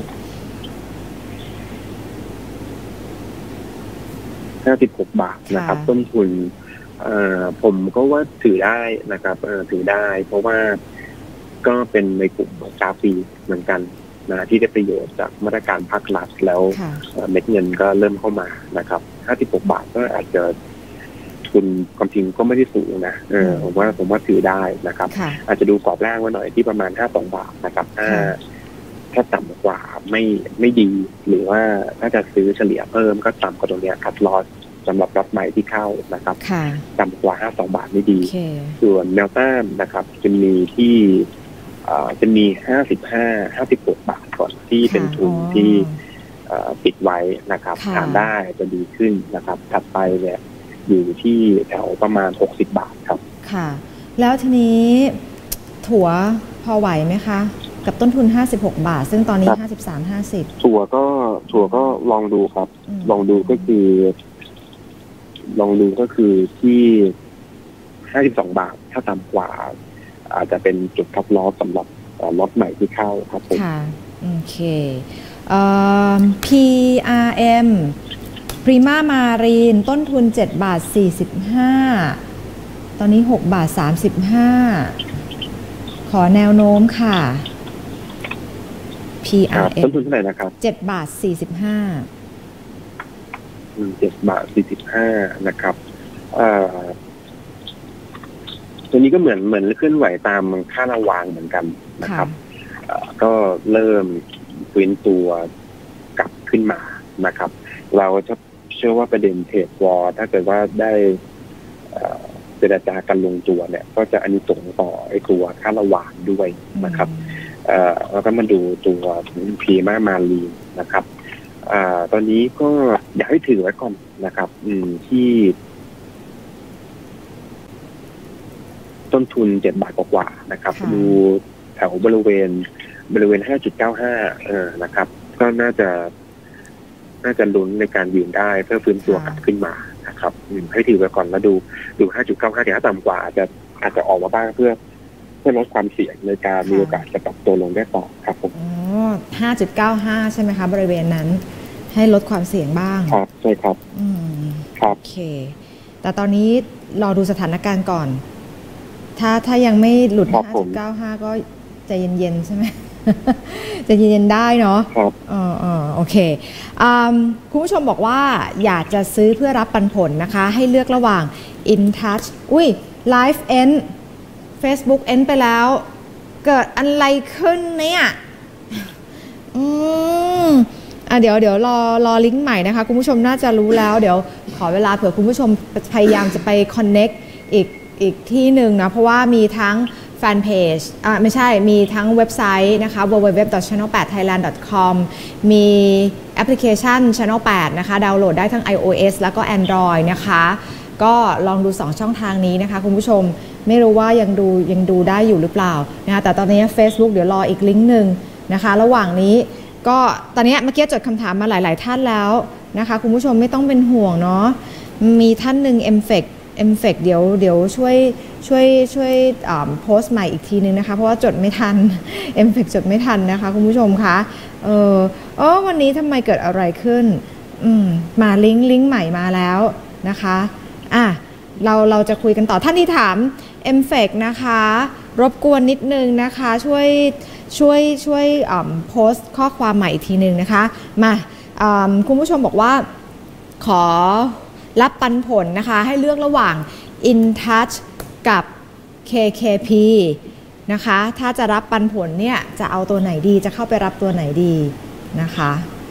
ห้าสิบหกบาทนะครับต้นทุนผมก็ว่าถือได้นะครับถือได้เพราะว่าก็เป็นในกลุ่มของกาฟีเหมือนกันนะที่ได้ประโยชน์จากมาตรการภาครัฐแล้วเม็ดเงินก็เริ่มเข้ามานะครับห้าสิบหกบาทก็อาจจะทุนความจริงก็ไม่ได้สูงนะเออผมว่าผมว่าถือได้นะครับอาจจะดูกรอบแรกไว้หน่อยที่ประมาณห้าสิบสองบาทนะครับถ้าถ้าต่ำกว่าไม่ไม่ดีหรือว่าถ้าจะซื้อเฉลี่ยเพิ่มก็ต่ำกว่าตรงนี้คัดลอสสำหรับล็อตใหม่ที่เข้านะครับต่ำกว่าห้าสิบสองบาทไม่ดี okay. ส่วนแนวต้านนะครับจะมีที่จะมีห้าสิบห้า ห้าสิบหกบาทก่อนที่เป็นทุนที่ปิดไว้นะครับทานได้จะดีขึ้นนะครับถัดไปเนี่ยอยู่ที่แถวประมาณหกสิบบาทครับค่ะแล้วทีนี้ถั่วพอไหวไหมคะกับต้นทุนห้าสิบหกบาทซึ่งตอนนี้ห้าสิบสาม ห้าสิบถั่วก็ถั่วก็ลองดูครับลองดูก็คือลองดูก็คือที่ห้าสิบสองบาทถ้าต่ำกว่าอาจจะเป็นจุดท็อปลอสสำหรับล็อตใหม่ที่เข้าครับผมค่ะโอเคเอ่อ พี อาร์ เอ็ม Prima Marine ต้นทุนเจ็ดบาทสี่สิบห้าตอนนี้หกบาทสามสิบห้าขอแนวโน้มค่ะ พี อาร์ เอ็มต้นทุนเท่าไหร่นะครับเจ็ดบาทสี่สิบห้าเจ็ดบาทสี่สิบห้านะครับเอ่อตัวนี้ก็เหมือนเหมือนเคลื่อนไหวตามค่าระวางเหมือนกันนะครับก็เริ่มฟื้นตัวกลับขึ้นมานะครับเราจะเชื่อว่าประเด็นเทรดวอร์ถ้าเกิดว่าได้เจรจากันลงตัวเนี่ยก็จะอานิสงส์ต่อไอ้ตัวค่าระวางด้วยนะครับแล้วก็มาดูตัวพีมามาลีนะครับตอนนี้ก็อยากให้ถือไว้ก่อนนะครับที่ต้นทุนเจ็ดบาทกว่าๆนะครับดูแถวบริเวณบริเวณ ห้าจุดเก้าห้า เออนะครับก็น่าจะน่าจะลุ้นในการยืนได้เพื่อฟื้นตัวกลับขึ้นมานะครับให้ถือไว้ก่อนแล้วดูดู ห้าจุดเก้าห้า เดี๋ยวถ้าต่ำกว่าอาจจะอาจจะออกมาบ้างเพื่อเพื่อลดความเสี่ยงในการมีโอกาสจะปรับตัวลงได้ต่อครับผมอ๋อ ห้าจุดเก้าห้า ใช่ไหมคะบริเวณนั้นให้ลดความเสี่ยงบ้างครับใช่ครับอืมครับโอเคแต่ตอนนี้รอดูสถานการณ์ก่อนถ้าถ้ายังไม่หลุด ห้าจุดเก้าห้า ก็ใจเย็นๆใช่ไหมใจเย็นๆได้เนาะครับอ๋อโอเคคุณผู้ชมบอกว่าอยากจะซื้อเพื่อรับปันผลนะคะให้เลือกระหว่าง InTouch อุ้ย Live End Facebook End ไปแล้วเกิดอะไรขึ้นเนี่ยอืมอ่ะเดี๋ยวเดี๋ยวรอรอลิงก์ใหม่นะคะคุณผู้ชมน่าจะรู้แล้วเดี๋ยวขอเวลาเผื่อคุณผู้ชมพยายามจะไป connect อีกอีกที่หนึ่งนะเพราะว่ามีทั้งแฟนเพจอ่ะไม่ใช่มีทั้งเว็บไซต์นะคะ ดับเบิลยู ดับเบิลยู ดับเบิลยู ดอท ชาแนล แปด ไทยแลนด์ ดอท คอม มีแอปพลิเคชัน Channel แปดนะคะดาวน์โหลดได้ทั้ง iOS แล้วก็ Android นะคะก็ลองดูสองช่องทางนี้นะคะคุณผู้ชมไม่รู้ว่ายังดูยังดูได้อยู่หรือเปล่านะคะแต่ตอนนี้ Facebook เดี๋ยวรออีกลิงก์หนึ่งนะคะระหว่างนี้ก็ตอนนี้เมื่อกี้จดคำถามมาหลายๆท่านแล้วนะคะคุณผู้ชมไม่ต้องเป็นห่วงเนาะมีท่านหนึ่ง Mfect Mfect เดี๋ยวเดี๋ยวช่วยช่วยช่วยโพสต์ใหม่อีกทีนึงนะคะเพราะว่าจดไม่ทัน Mfect จดไม่ทันนะคะคุณผู้ชมคะเออเออวันนี้ทำไมเกิดอะไรขึ้นอืมมาลิงก์ลิงก์ใหม่มาแล้วนะคะอ่ะเราเราจะคุยกันต่อท่านที่ถาม Mfect นะคะรบกวนนิดนึงนะคะช่วยช่วยช่วยโพสต์ข้อความใหม่อีกทีนึงนะคะมาคุณผู้ชมบอกว่าขอรับปันผลนะคะให้เลือกระหว่าง InTouch กับ เค เค พี นะคะถ้าจะรับปันผลเนี่ยจะเอาตัวไหนดีจะเข้าไปรับตัวไหนดีนะคะ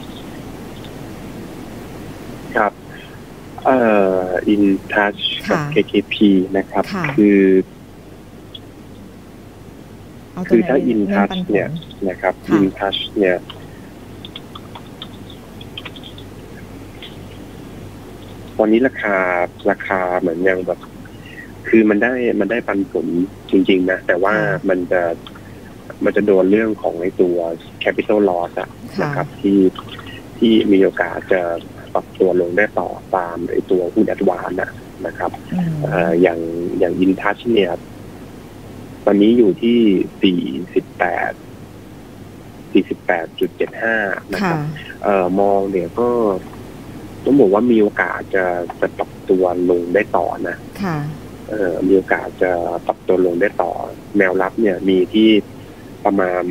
ครับเอ่อ InTouch กับ เค เค พี นะครับคือคือถ้า InTouch เนี่ยนะครับ InTouch เนี่ยตอนนี้ราคาราคาเหมือนยังแบบคือมันได้มันได้ปันผลจริงๆนะแต่ว่ามันจะมันจะโดนเรื่องของไอ้ตัว capital loss อะนะครับที่ที่มีโอกาสจะปรับตัวลงได้ต่อตามไอ้ตัวหุ้น Advance นะนะครับเอ่ออย่างอย่าง InTouch เนี่ยตอนนี้อยู่ที่สี่สิบแปด สี่สิบแปดจุดเจ็ดห้า นะครับเอ่อมองเนี่ยก็ต้องบอกว่ามีโอกาสจะจะปรับตัวลงได้ต่อนะค่ะเอ่อมีโอกาสจะปรับตัวลงได้ต่อแนวรับเนี่ยมีที่ประมาณ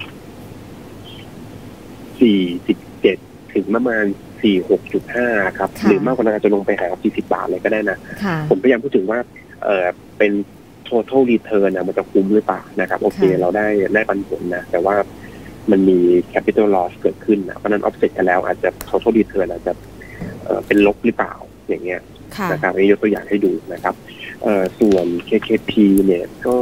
สี่สิบเจ็ดถึงประมาณสี่สิบหกจุดห้า ครับหรือมากกว่านั้นอาจจะลงไปหาสี่สิบบาทเลยก็ได้นะผมพยายามพูดถึงว่าเอ่อเป็น total return นะมันจะคุ้มหรือเปล่านะครับโอเคเราได้ได้ปันผลนะแต่ว่ามันมี capital loss เกิดขึ้นนะเพราะนั้น offset กันแล้วอาจจะ total return อาจจะเอ่อเป็นลบหรือเปล่าอย่างเงี้ยนะครับอันนี้ยกตัวอย่างให้ดูนะครับเอ่อส่วน เค เค พี เนี่ยก็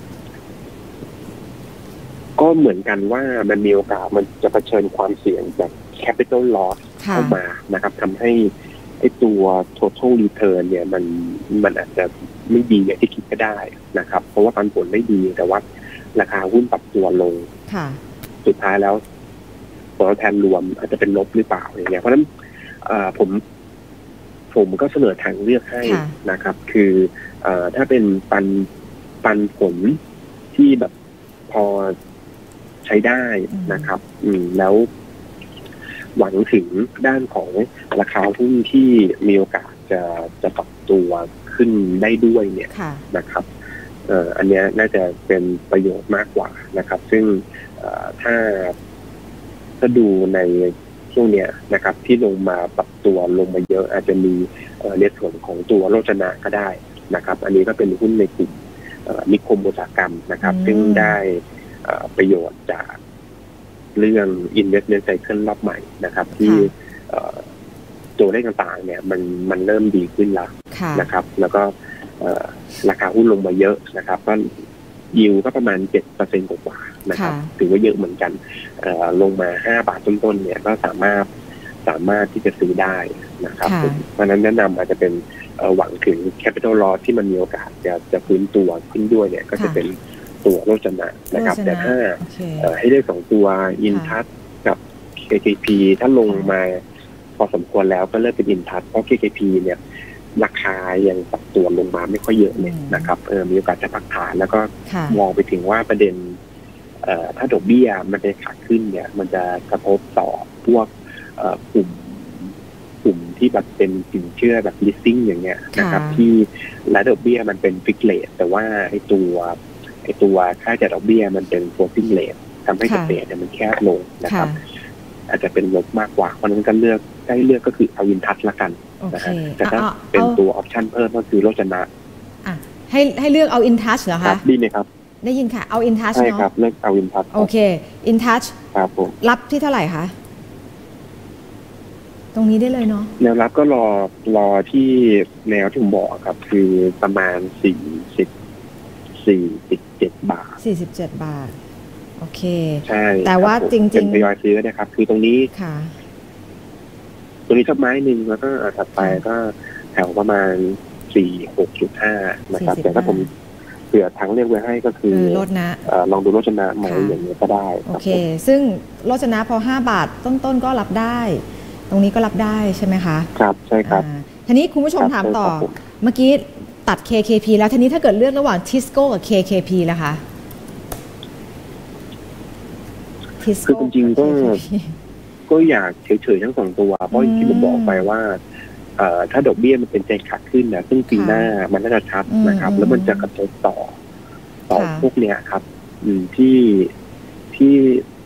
ก็เหมือนกันว่ามันมีโอกาสมันจะเผชิญความเสี่ยงจาก capital loss เข้ามานะครับทำให้ไอ้ตัว total return เนี่ยมันมันอาจจะไม่ดีอย่างที่คิดก็ได้นะครับเพราะว่าปันผลไม่ดีแต่ว่าราคาหุ้นปรับตัวลงสุดท้ายแล้วผลตอบแทนรวมอาจจะเป็นลบหรือเปล่าอย่างเงี้ยเพราะฉะนั้นผมผมก็เสนอทางเลือกให้นะครับคือถ้าเป็นปันปันผลที่แบบพอใช้ได้นะครับอืมแล้วหวังถึงด้านของราคาหุ้นที่มีโอกาสจะจะปรับตัวขึ้นได้ด้วยเนี่ยนะครับเอ่ออันนี้น่าจะเป็นประโยชน์มากกว่านะครับซึ่งถ้าถ้าดูในช่วงเนี้ยนะครับที่ลงมาปรับตัวลงมาเยอะอาจจะมีในส่วนของตัวโรจนะก็ได้นะครับอันนี้ก็เป็นหุ้นในกลุ่มนิคมอุตสาหกรรมนะครับซึ่งได้ประโยชน์จากเรื่อง investment cycle รอบใหม่นะครับที่ตัวเลขต่างๆเนี่ยมันมันเริ่มดีขึ้นแล้วนะครับแล้วก็ราคาหุ้นลงมาเยอะนะครับก็ยิวก็ประมาณ เจ็ดเปอร์เซ็นต์ กว่าๆนะครับถือว่าเยอะเหมือนกันลงมาห้าบาทต้นๆเนี่ยก็สามารถสามารถที่จะซื้อได้นะครับเพราะนั้นแนะนำอาจจะเป็นหวังถึง capital loss ที่มันมีโอกาสจะจะฟื้นตัวขึ้นด้วยเนี่ยก็จะเป็นตัวโรจนะนะครับแต่ถ้าให้ได้สองตัวอินทัชกับ เค เค พี ถ้าลงมาพอสมควรแล้วก็เลิกเป็นอินทัชเพราะ เค เค พี เนี่ยราคายังปรับตัวลงมาไม่ค่อยเยอะเลยนะครับเออมีโอกาสจะพักฐานแล้วก็มองไปถึงว่าประเด็นเอ่อถ้าดอกเบี้ยมันจะขาขึ้นเนี่ยมันจะกระทบต่อพวกเอ่อกลุ่มกลุ่มที่แบบเป็นสินเชื่อแบบ leasing อย่างเงี้ยนะครับที่และดอกเบี้ยมันเป็น fixed rate แต่ว่าไอ้ตัวไอ้ตัวค่าจ่ายดอกเบี้ยมันเป็น floating rate ทำให้สเปรดเนี่ยมันแคบลงนะครับอาจจะเป็นลบมากกว่าเพราะนั้นก็เลือกได้เลือกก็คือเอาอินทัชละกันนะฮะแต่ถ้าเป็นตัวออปชั่นเพิ่มก็คือโรจนะให้ให้เลือกเอาอินทัชเหรอคะดีไหมครับได้ยินค่ะเอาอินทัชเนาะใช่ครับเลือกเอาอินทัชโอเคอินทัชครับผมรับที่เท่าไหร่คะตรงนี้ได้เลยเนาะแนวรับก็รอรอที่แนวที่ผมบอกครับคือประมาณสี่สิบสี่สิบเจ็ดบาทสี่สิบเจ็ดบาทโอเคใช่แต่ว่าจริงๆเป็นทยอยซื้อนะครับคือตรงนี้ค่ะตรงนี้สักไม้หนึ่งแล้วก็ถัดไปก็แถวประมาณสี่หกจุดห้านะครับแต่ถ้าผมเผื่อทั้งเรียกไว้ให้ก็คือโรจนะลองดูโรจนะไหมอย่างนี้ก็ได้โอเคซึ่งโรจนะพอห้าบาทต้นๆก็รับได้ตรงนี้ก็รับได้ใช่ไหมคะครับใช่ครับทีนี้คุณผู้ชมถามต่อเมื่อกี้ตัด เค เค พี แล้วทีนี้ถ้าเกิดเลือกระหว่าง Tisco กับ เค เค พี ล่ะคะ Tisco คือจริงๆก็ก็อยากเฉยๆทั้งสองตัวเพราะที่ผมบอกไปว่าถ้าดอกเบี้ยมันเป็นใจขาขึ้นนะซึ่งปีหน้ามันน่าจะชัดนะครับแล้วมันจะกระทบต่อต่อพวกเนี้ยครับที่ที่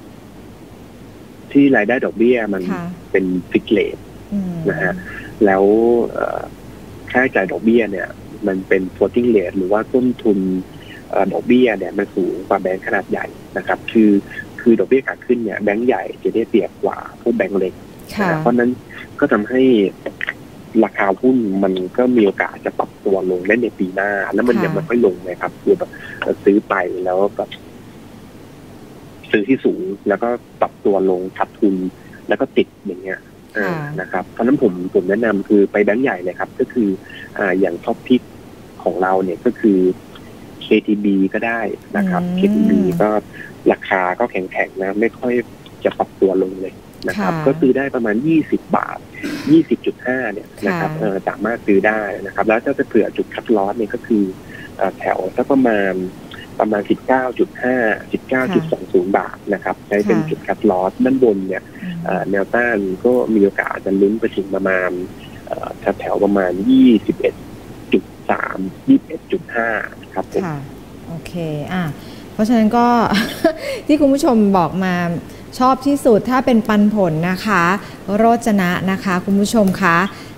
ที่รายได้ดอกเบี้ยมันเป็นฟิกเรทนะฮะแล้วค่าใช้จ่ายดอกเบี้ยเนี่ยมันเป็น floating rate หรือว่าต้นทุนดอกเบี้ยเนี่ยมันสูงกว่าแบงก์ขนาดใหญ่นะครับคือคือดอกเบี้ยขาขึ้นเนี่ยแบงก์ใหญ่จะได้เปรียบกว่าพวกแบงก์เล็กเพราะนั้นก็ทำให้ราคาหุ้นมันก็มีโอกาสจะปรับตัวลงได้ในปีหน้าแล้วมันยังไม่ค่อยลงนะครับคือแบบซื้อไปแล้วแบบซื้อที่สูงแล้วก็ปรับตัวลงขาดทุนแล้วก็ติดอย่างเงี้ยนะครับเพราะนั้นผมผมแนะนำคือไปแบงก์ใหญ่เลยครับก็คืออ่าอย่างท็อปพิกของเราเนี่ยก็คือ เค ที บี ก็ได้นะครับ เค ที บี ก็ราคาก็แข็งๆนะไม่ค่อยจะปรับตัวลงเลยนะครับก็ซื้อได้ประมาณยี่สิบบาท ยี่สิบจุดห้า เนี่ยนะครับเออสามารถซื้อได้นะครับแล้วถ้าจะเผื่อจุดคัดลอสเนี่ยก็คือแถวสักประมาณประมาณ สิบเก้าจุดห้า สิบเก้าจุดสองศูนย์ บาทนะครับใช้เป็นจุดคัดลอสด้านบนเนี่ยแนวต้านก็มีโอกาสจะลุ้นไปถึงประมาณแถวประมาณ ยี่สิบเอ็ดจุดสาม ยี่สิบเอ็ดจุดห้า ครับค่ะโอเคอ่ะเพราะฉะนั้นก็ ที่คุณผู้ชมบอกมาชอบที่สุดถ้าเป็นปันผลนะคะโรจนะนะคะคุณผู้ชมคะ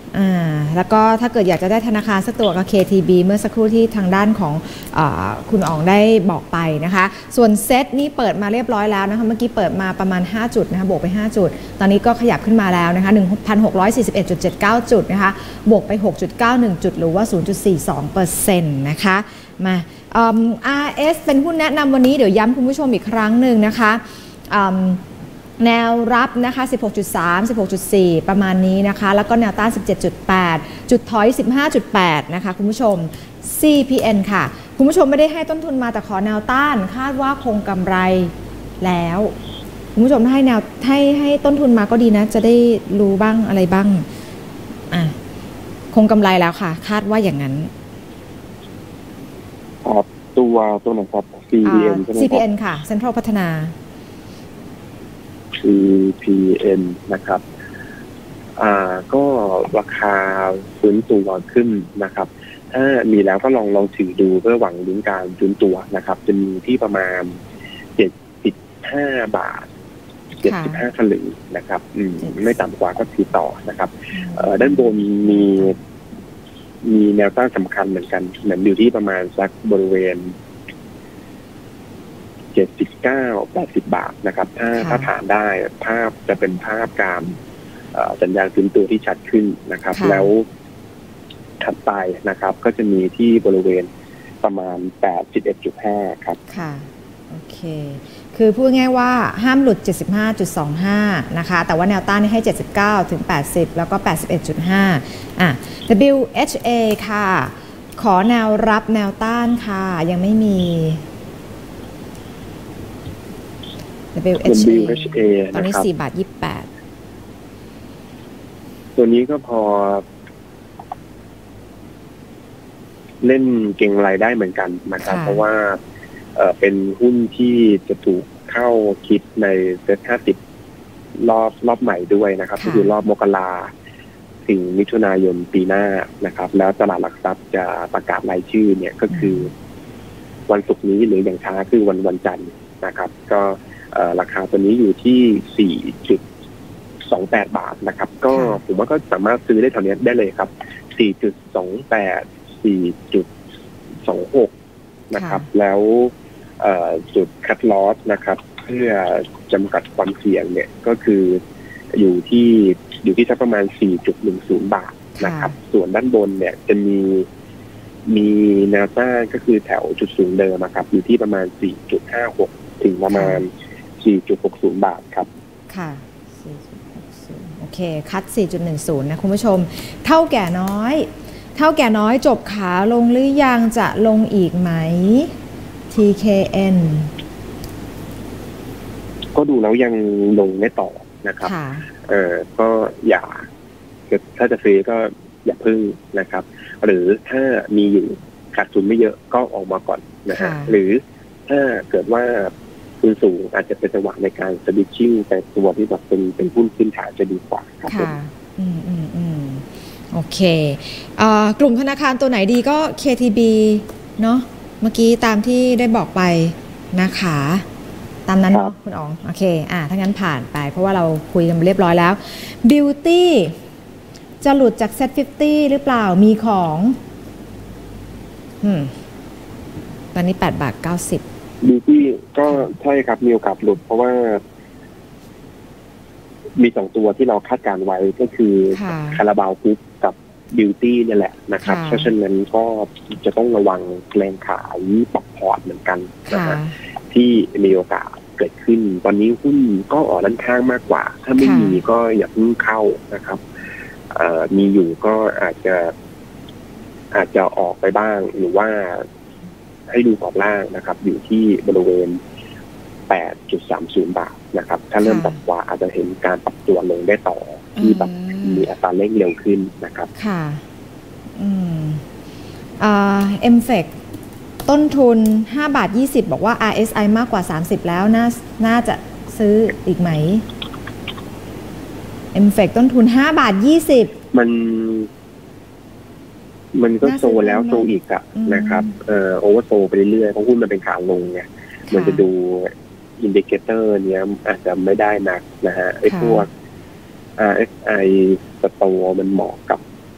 อ่าแล้วก็ถ้าเกิดอยากจะได้ธนาคารสักตัวก็ เค ที บี เมื่อสักครู่ที่ทางด้านของเอ่อคุณอ๋องได้บอกไปนะคะส่วนเซตนี่เปิดมาเรียบร้อยแล้วนะคะเมื่อกี้เปิดมาประมาณห้าจุดนะคะบวกไปห้าจุดตอนนี้ก็ขยับขึ้นมาแล้วนะคะ หนึ่งพันหกร้อยสี่สิบเอ็ดจุดเจ็ดเก้า จุดนะคะบวกไป หกจุดเก้าหนึ่ง จุดหรือว่า ศูนย์จุดสี่สองเปอร์เซ็นต์ นะคะมา อาร์ เอส เป็นหุ้นแนะนำวันนี้เดี๋ยวย้ำคุณผู้ชมอีกครั้งหนึ่งนะคะแนวรับนะคะ สิบหกจุดสาม สิบหกจุดสี่ ประมาณนี้นะคะแล้วก็แนวต้าน สิบเจ็ดจุดแปด จุดถอย สิบห้าจุดแปด นะคะคุณผู้ชม ซี พี เอ็น ค่ะคุณผู้ชมไม่ได้ให้ต้นทุนมาแต่ขอแนวต้านคาดว่าคงกำไรแล้วคุณผู้ชมให้แนวให้ให้ต้นทุนมาก็ดีนะจะได้รู้บ้างอะไรบ้างอ่ะคงกำไรแล้วค่ะคาดว่าอย่างนั้นครับตัวตัวไหนครับ ซี พี เอ็น ใช่ไหมครับซี พี เอ็น ค่ะเซ็นทรัลพัฒนาซี พี เอ็น นะครับอ่าก็ราคาฟื้นตัวขึ้นนะครับถ้ามีแล้วก็ลองลองถือดูเพื่อหวังลุ้นการฟื้นตัวนะครับจะมีที่ประมาณเจ็ดสิบห้าบาทเจ็ดสิบห้าสลึงนะครับอืมไม่ต่ำกว่าก็ถือต่อนะครับเอ่อด้านบนมีมีแนวต้านสำคัญเหมือนกันเหมือนอยู่ที่ประมาณสักบริเวณเจ็ดสิบเก้า แปดสิบบาทนะครับถ้าถ้าผ่านได้ภาพจะเป็นภาพการสัญญาณฟื้นตัวที่ชัดขึ้นนะครับแล้วถัดไปนะครับก็จะมีที่บริเวณประมาณ แปดสิบเอ็ดจุดห้า ครับค่ะโอเคคือพูดง่ายว่าห้ามหลุด เจ็ดสิบห้าจุดสองห้า นะคะแต่ว่าแนวต้านนี่ให้ เจ็ดสิบเก้าถึงแปดสิบ แล้วก็ แปดสิบเอ็ดจุดห้า อ่ะ ดับเบิลยู เอช เอ ค่ะขอแนวรับแนวต้านค่ะยังไม่มี ดับเบิลยู เอช เอ ตอนนี้สี่บาทยี่สิบแปดตัวนี้ก็พอเล่นเก่งรายได้เหมือนกันนะครับเพราะว่าเอ่อเป็นหุ้นที่จะถูกเข้าคิดในเซ็ตห้าสิบรอบรอบใหม่ด้วยนะครับก็คือรอบมกราถึงมิถุนายนปีหน้านะครับแล้วตลาดหลักทรัพย์จะประกาศรายชื่อเนี่ยก็คือวันศุกร์นี้หรืออย่างช้าคือวันวันจันทร์นะครับก็ราคาตัวนี้อยู่ที่ สี่จุดสองแปด บาทนะครับก็ผมว่าก็สามารถซื้อได้แถวนี้ได้เลยครับ สี่จุดสองแปด สี่จุดสองหก นะครับแล้วจุดคัทลอสนะครับเพื่อจำกัดความเสี่ยงเนี่ยก็คืออยู่ที่อยู่ที่สักประมาณ สี่จุดหนึ่งศูนย์ บาทนะครับส่วนด้านบนเนี่ยจะมีมีแนวต้านก็คือแถวจุดสูงเดิมนะครับอยู่ที่ประมาณ สี่จุดห้าหก ถึงประมาณ สี่จุดหกศูนย์ บาทครับค่ะ สี่จุดหกศูนย์ โอเคคัด สี่จุดหนึ่งศูนย์ นะคุณผู้ชมเท่าแก่น้อยเท่าแก่น้อยจบขาลงหรือยังจะลงอีกไหม ที เค เอ็นก็ดูแล้วยังลงไม่ต่อนะครับเออก็อย่าถ้าจะซื้อก็อย่าพึ่งนะครับหรือถ้ามีอยู่ขาดทุนไม่เยอะก็ออกมาก่อนนะฮะหรือถ้าเกิดว่าคุณสูงอาจจะเป็นจังหวะในการสวิตชิ่งแต่ตัวที่แบบเป็นเป็นหุ้นพื้นฐานจะดีกว่าครับค่ะอืมอืมอืมโอเคเอ่อกลุ่มธนาคารตัวไหนดีก็ เค ที บี เนาะเมื่อกี้ตามที่ได้บอกไปนะคะตามนั้นเนาะคุณอ๋องโอเคอ่ะถ้างั้นผ่านไปเพราะว่าเราคุยกันเรียบร้อยแล้ว Beauty จะหลุดจาก เซ็ต ห้าสิบ หรือเปล่ามีของอืมตอนนี้แปดบาทเก้าสิบ Beauty ก็ใช่ครับมีโอกาสหลุดเพราะว่ามีสองตัวที่เราคาดการไว้ก็คือคาราบาวกรุ๊ปกับ Beauty เนี่ยแหละนะครับเพราะฉะนั้นก็จะต้องระวังแรงขายปรับพอร์ตเหมือนกันนะฮะที่มีโอกาสเกิดขึ้นตอนนี้หุ้นก็อ่อนด้านข้างมากกว่าถ้าไม่มีก็อย่าเพิ่งเข้านะครับมีอยู่ก็อาจจะอาจจะออกไปบ้างหรือว่าให้ดูกรอบล่างนะครับอยู่ที่บริเวณ แปดจุดสามศูนย์ บาทนะครับถ้าเริ่มต่ำกว่าอาจจะเห็นการปรับตัวลงได้ต่อที่แบบมีอัตราเร่งเร็วขึ้นนะครับค่ะอืมอ่า เอ็ม เอฟ อี ซี ต้นทุนห้าบาทยี่สิบบอกว่า อาร์ เอส ไอ มากกว่าสามสิบแล้วน่าน่าจะซื้ออีกไหม เอ็ม เอฟ อี ซี ต้นทุนห้าบาทยี่สิบมันมันก็โซแล้วโซอีกอะนะครับเอ่อโอเวอร์โซไปเรื่อยๆเพราะหุ้นมันเป็นขาลงไงมันจะดูอินดิเคเตอร์เนี้ยอาจจะไม่ได้นักนะฮะไอ้พวก อาร์ เอส ไอ สโตร์มันเหมาะกับ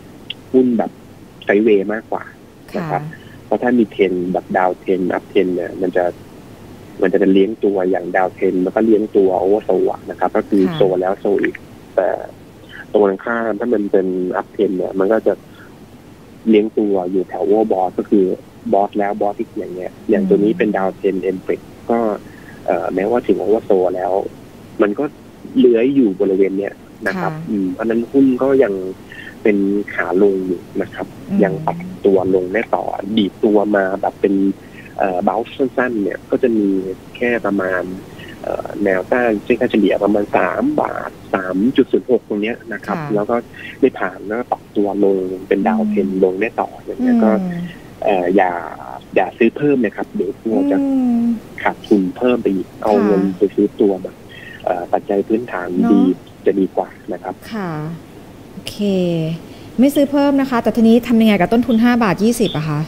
หุ้นแบบไซด์เวย์มากกว่านะครับเพราะถ้ามีเทรนแบบดาวเทรนอัพเทรนเนี่ยมันจะมันจะเป็นเลี้ยงตัวอย่างดาวเทรนแล้วก็เลี้ยงตัวโอเวอร์โซนะครับก็คือโซแล้วโซอีกแต่ตรงข้ามถ้ามันเป็นอัพเทรนเนี่ยมันก็จะเลี้ยงตัวอยู่แถวโอเวอร์บอสก็คือบอสแล้วบอสอีกอย่างเงี้ยอย่างตัวนี้เป็นดาวเทรนเอ็นเฟกก็แม้ว่าถึงโอเวอร์โซแล้วมันก็เลื้อยอยู่บริเวณเนี้ยนะครับเพราะนั้นหุ้นก็ยังเป็นขาลงอยู่นะครับยังปรับตัวลงได้ต่อดีดตัวมาแบบเป็นเบลส์สั้นๆเนี่ยก็จะมีแค่ประมาณแนวต้านเส้นค่าเฉลี่ยประมาณสามบาท สามจุดศูนย์หก ตรงนี้นะครับแล้วก็ได้ผ่านแล้วก็ปรับตัวลงเป็นดาวเทรนลงได้ต่ออย่างเงี้ยก็อย่าอย่าซื้อเพิ่มนะครับเดี๋ยวพวกจะขาดทุนเพิ่มไปอีกเอาเงินไปซื้อตัวแบบปัจจัยพื้นฐานดีจะดีกว่านะครับค่ะโอเคไม่ซื้อเพิ่มนะคะแต่ทีนี้ทำยังไงกับต้นทุนห้าบาทยี่สิบอะคะ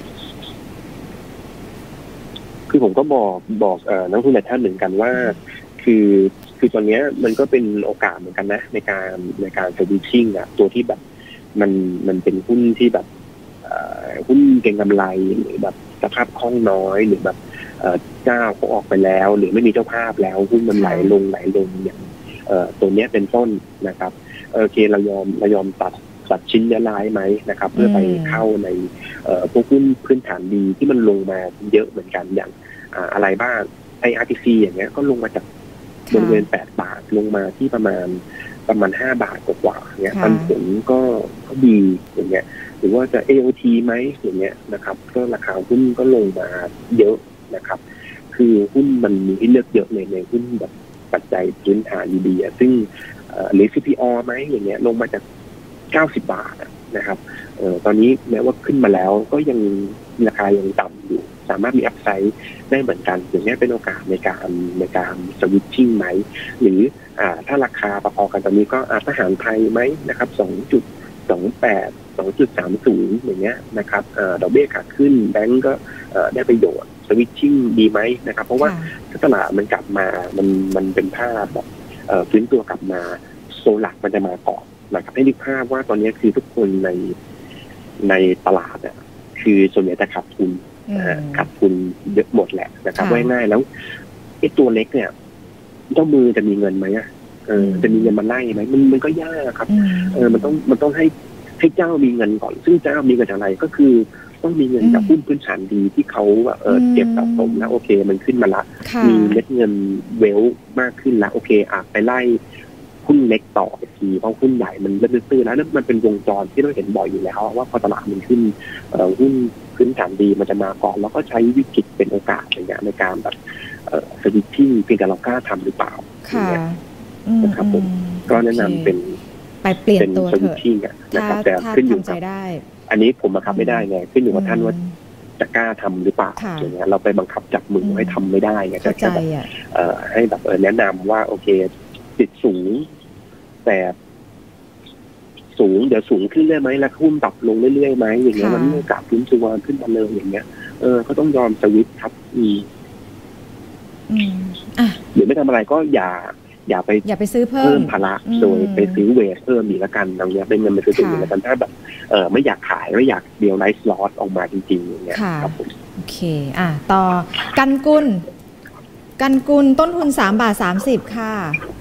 คือผมก็บอกบอกเอ่อนักลงทุนหลายท่านเหมือนกันว่าคือคือตอนนี้มันก็เป็นโอกาสเหมือนกันนะในการในการสวิตชิ่งอะตัวที่แบบมันมันเป็นหุ้นที่แบบหุ้นเก็งกำไรหรือแบบสภาพคล่องน้อยหรือแบบเจ้าเขาออกไปแล้วหรือไม่มีเจ้าภาพแล้วหุ้นมันไหลลงไหลลงอย่างตัวนี้เป็นต้นนะครับโอเคเรายอมเรายอมตัดตัดชิ้นเนื้อร้ายไหมนะครับเพื่อไปเข้าในพวกหุ้นพื้นฐานดีที่มันลงมาเยอะเหมือนกันอย่างอะไรบ้างไอ อาร์ ที ซี อย่างเงี้ยก็ลงมาจากบริเวณแปดบาทลงมาที่ประมาณประมาณห้าบาทกว่าๆเงี้ยปันผลก็ก็ดีอย่างเงี้ยหรือว่าจะ เอ โอ ที ไหมอย่างเงี้ยนะครับก็ราคาหุ้นก็ลงมาเยอะนะครับคือหุ้นมันมีให้เลือกเยอะเลยในหุ้นแบบปัจจัยพื้นฐานดีๆซึ่งหรือ ซี พี อ ไหมอย่างเงี้ยลงมาจากเก้าสิบบาทนะครับเอ่อตอนนี้แม้ว่าขึ้นมาแล้วก็ยังราคายังต่ำอยู่สามารถมีอัพไซด์ได้เหมือนกันอย่างนี้เป็นโอกาสในการในการสวิตชิ่งไหมหรืออ่าถ้าราคาประกอบกันตอนนี้ก็ทหารไทยไหมนะครับ สองจุดสองแปด สองจุดสามศูนย์ อย่างเงี้ยนะครับเอ่อดอกเบี้ยขาขึ้นแบงก์ก็เอ่อได้ประโยชน์สวิตชิ่งดีไหมนะครับเพราะว่าถ้าตลาดมันกลับมามันมันเป็นภาพแบบเอ่อฟื้นตัวกลับมาโซลักมันจะมาก่อนนะครับให้นึกภาพว่าตอนนี้คือทุกคนในในตลาดเนี่ยคือส่วนใหญ่จะขาดทุนนะฮะขาดทุนเยอะหมดแหละนะครับว่าง่ายแล้วไอ้ตัวเล็กเนี่ยเจ้ามือจะมีเงินไหมอ่ะเออจะมีเงินมาไล่ไหมมันมันก็ยากครับเออมันต้องมันต้องให้ให้เจ้ามีเงินก่อนซึ่งเจ้ามีเงินจากอะไรก็คือต้องมีเงินจากหุ้นพื้นฐานดีที่เขาเออเก็บสะสมแล้วโอเคมันขึ้นมาละมีเม็ดเงินเวลมากขึ้นแล้วโอเคอาจไปไล่หุ้นเล็กต่ออีกทีเพราะหุ้นใหญ่มันเริ่มตื้อแล้วนั่นมันเป็นวงจรที่เราเห็นบ่อยอยู่แล้วว่าพอตลาดมันขึ้นหุ้นพื้นฐานดีมันจะมาก่อนแล้วก็ใช้วิกฤตเป็นโอกาสอย่างเงี้ยในการแบบสวิตชิ่งเพียงแต่เรากล้าทำหรือเปล่านะครับผมก็แนะนำเป็นไปเปลี่ยนตัวเถอะนะครับแต่ขึ้นอยู่กับอันนี้ผมบังคับไม่ได้ไงขึ้นอยู่กับท่านว่าจะกล้าทำหรือเปล่าอย่างเงี้ยเราไปบังคับจับมือให้ทำไม่ได้ไงจะแบบให้แบบแนะนำว่าโอเคติดสูงแต่สูงเดี๋ยวสูงขึ้นได้ไหมแล้วหุ้นปรับลงเรื่อยๆไหมอย่างเงี้ยมันไม่กลับขึ้นตัวขึ้นมาเลยอย่างเงี้ยเออก็ต้องยอมสวิตช์ครับอืมอืมอ่ะหรือไม่ทำอะไรก็อย่าอย่าไปอย่าไปซื้อเพิ่มภาระโดยไปซื้อเวทเพิ่มอีกละกันตรงเนี้ยเป็นเงินไปซื้อตัวละกันถ้าแบบเออไม่อยากขายไม่อยากเดียวไลฟ์ลอสออกมาจริงๆอย่างเงี้ยครับผมโอเคอ่ะต่อกันกุลกันกุลต้นทุนสามบาทสามสิบค่ะ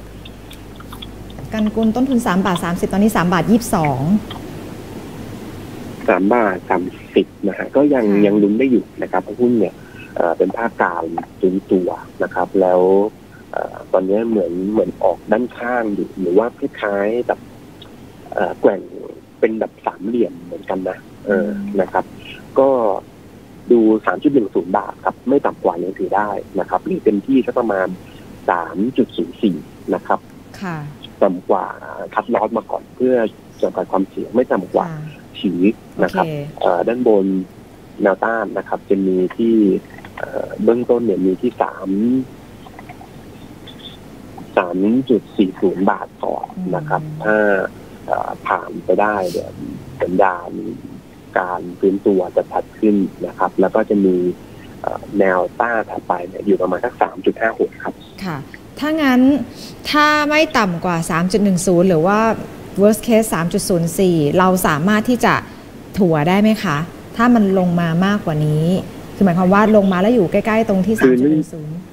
กันกุลต้นทุนสามบาทสามสิบตอนนี้สามบาทยี่สิบสองสามบาทสามสิบนะฮะก็ยังยังลุ้นได้อยู่นะครับเพราะหุ้นเนี่ยเป็นภาคการฟื้นตัวนะครับแล้วตอนนี้เหมือนเหมือนออกด้านข้างอยู่หรือว่าคล้ายๆแบบแกว่งเป็นแบบสามเหลี่ยมเหมือนกันนะเออนะครับก็ดู สามจุดหนึ่งศูนย์ บาทครับไม่ต่ำกว่ายังถือได้นะครับหรือเต็มที่ก็ประมาณ สามจุดศูนย์สี่ นะครับค่ะต่ำกว่าคัดลอสมาก่อนเพื่อจำกัดความเสี่ยงไม่ต่ำกว่าฉีนะครับด้านบนแนวต้านนะครับจะมีที่เบื้องต้นเนี่ยมีที่สาม สามจุดสี่ศูนย์ บาทก่อนนะครับถ้าผ่านไปได้เดี๋ยวสัญญาณการฟื้นตัวจะชัดขึ้นนะครับแล้วก็จะมีแนวต้านถัดไปเนี่ยอยู่ประมาณสัก สามจุดห้าหก ครับค่ะถ้างั้นถ้าไม่ต่ำกว่า สามจุดหนึ่งศูนย์ หรือว่า worst case สามจุดศูนย์สี่ เราสามารถที่จะถั่วได้ไหมคะถ้ามันลงมามากกว่านี้คือหมายความว่าลงมาแล้วอยู่ใกล้ๆตรงที่สามจุดหนึ่งศูนย์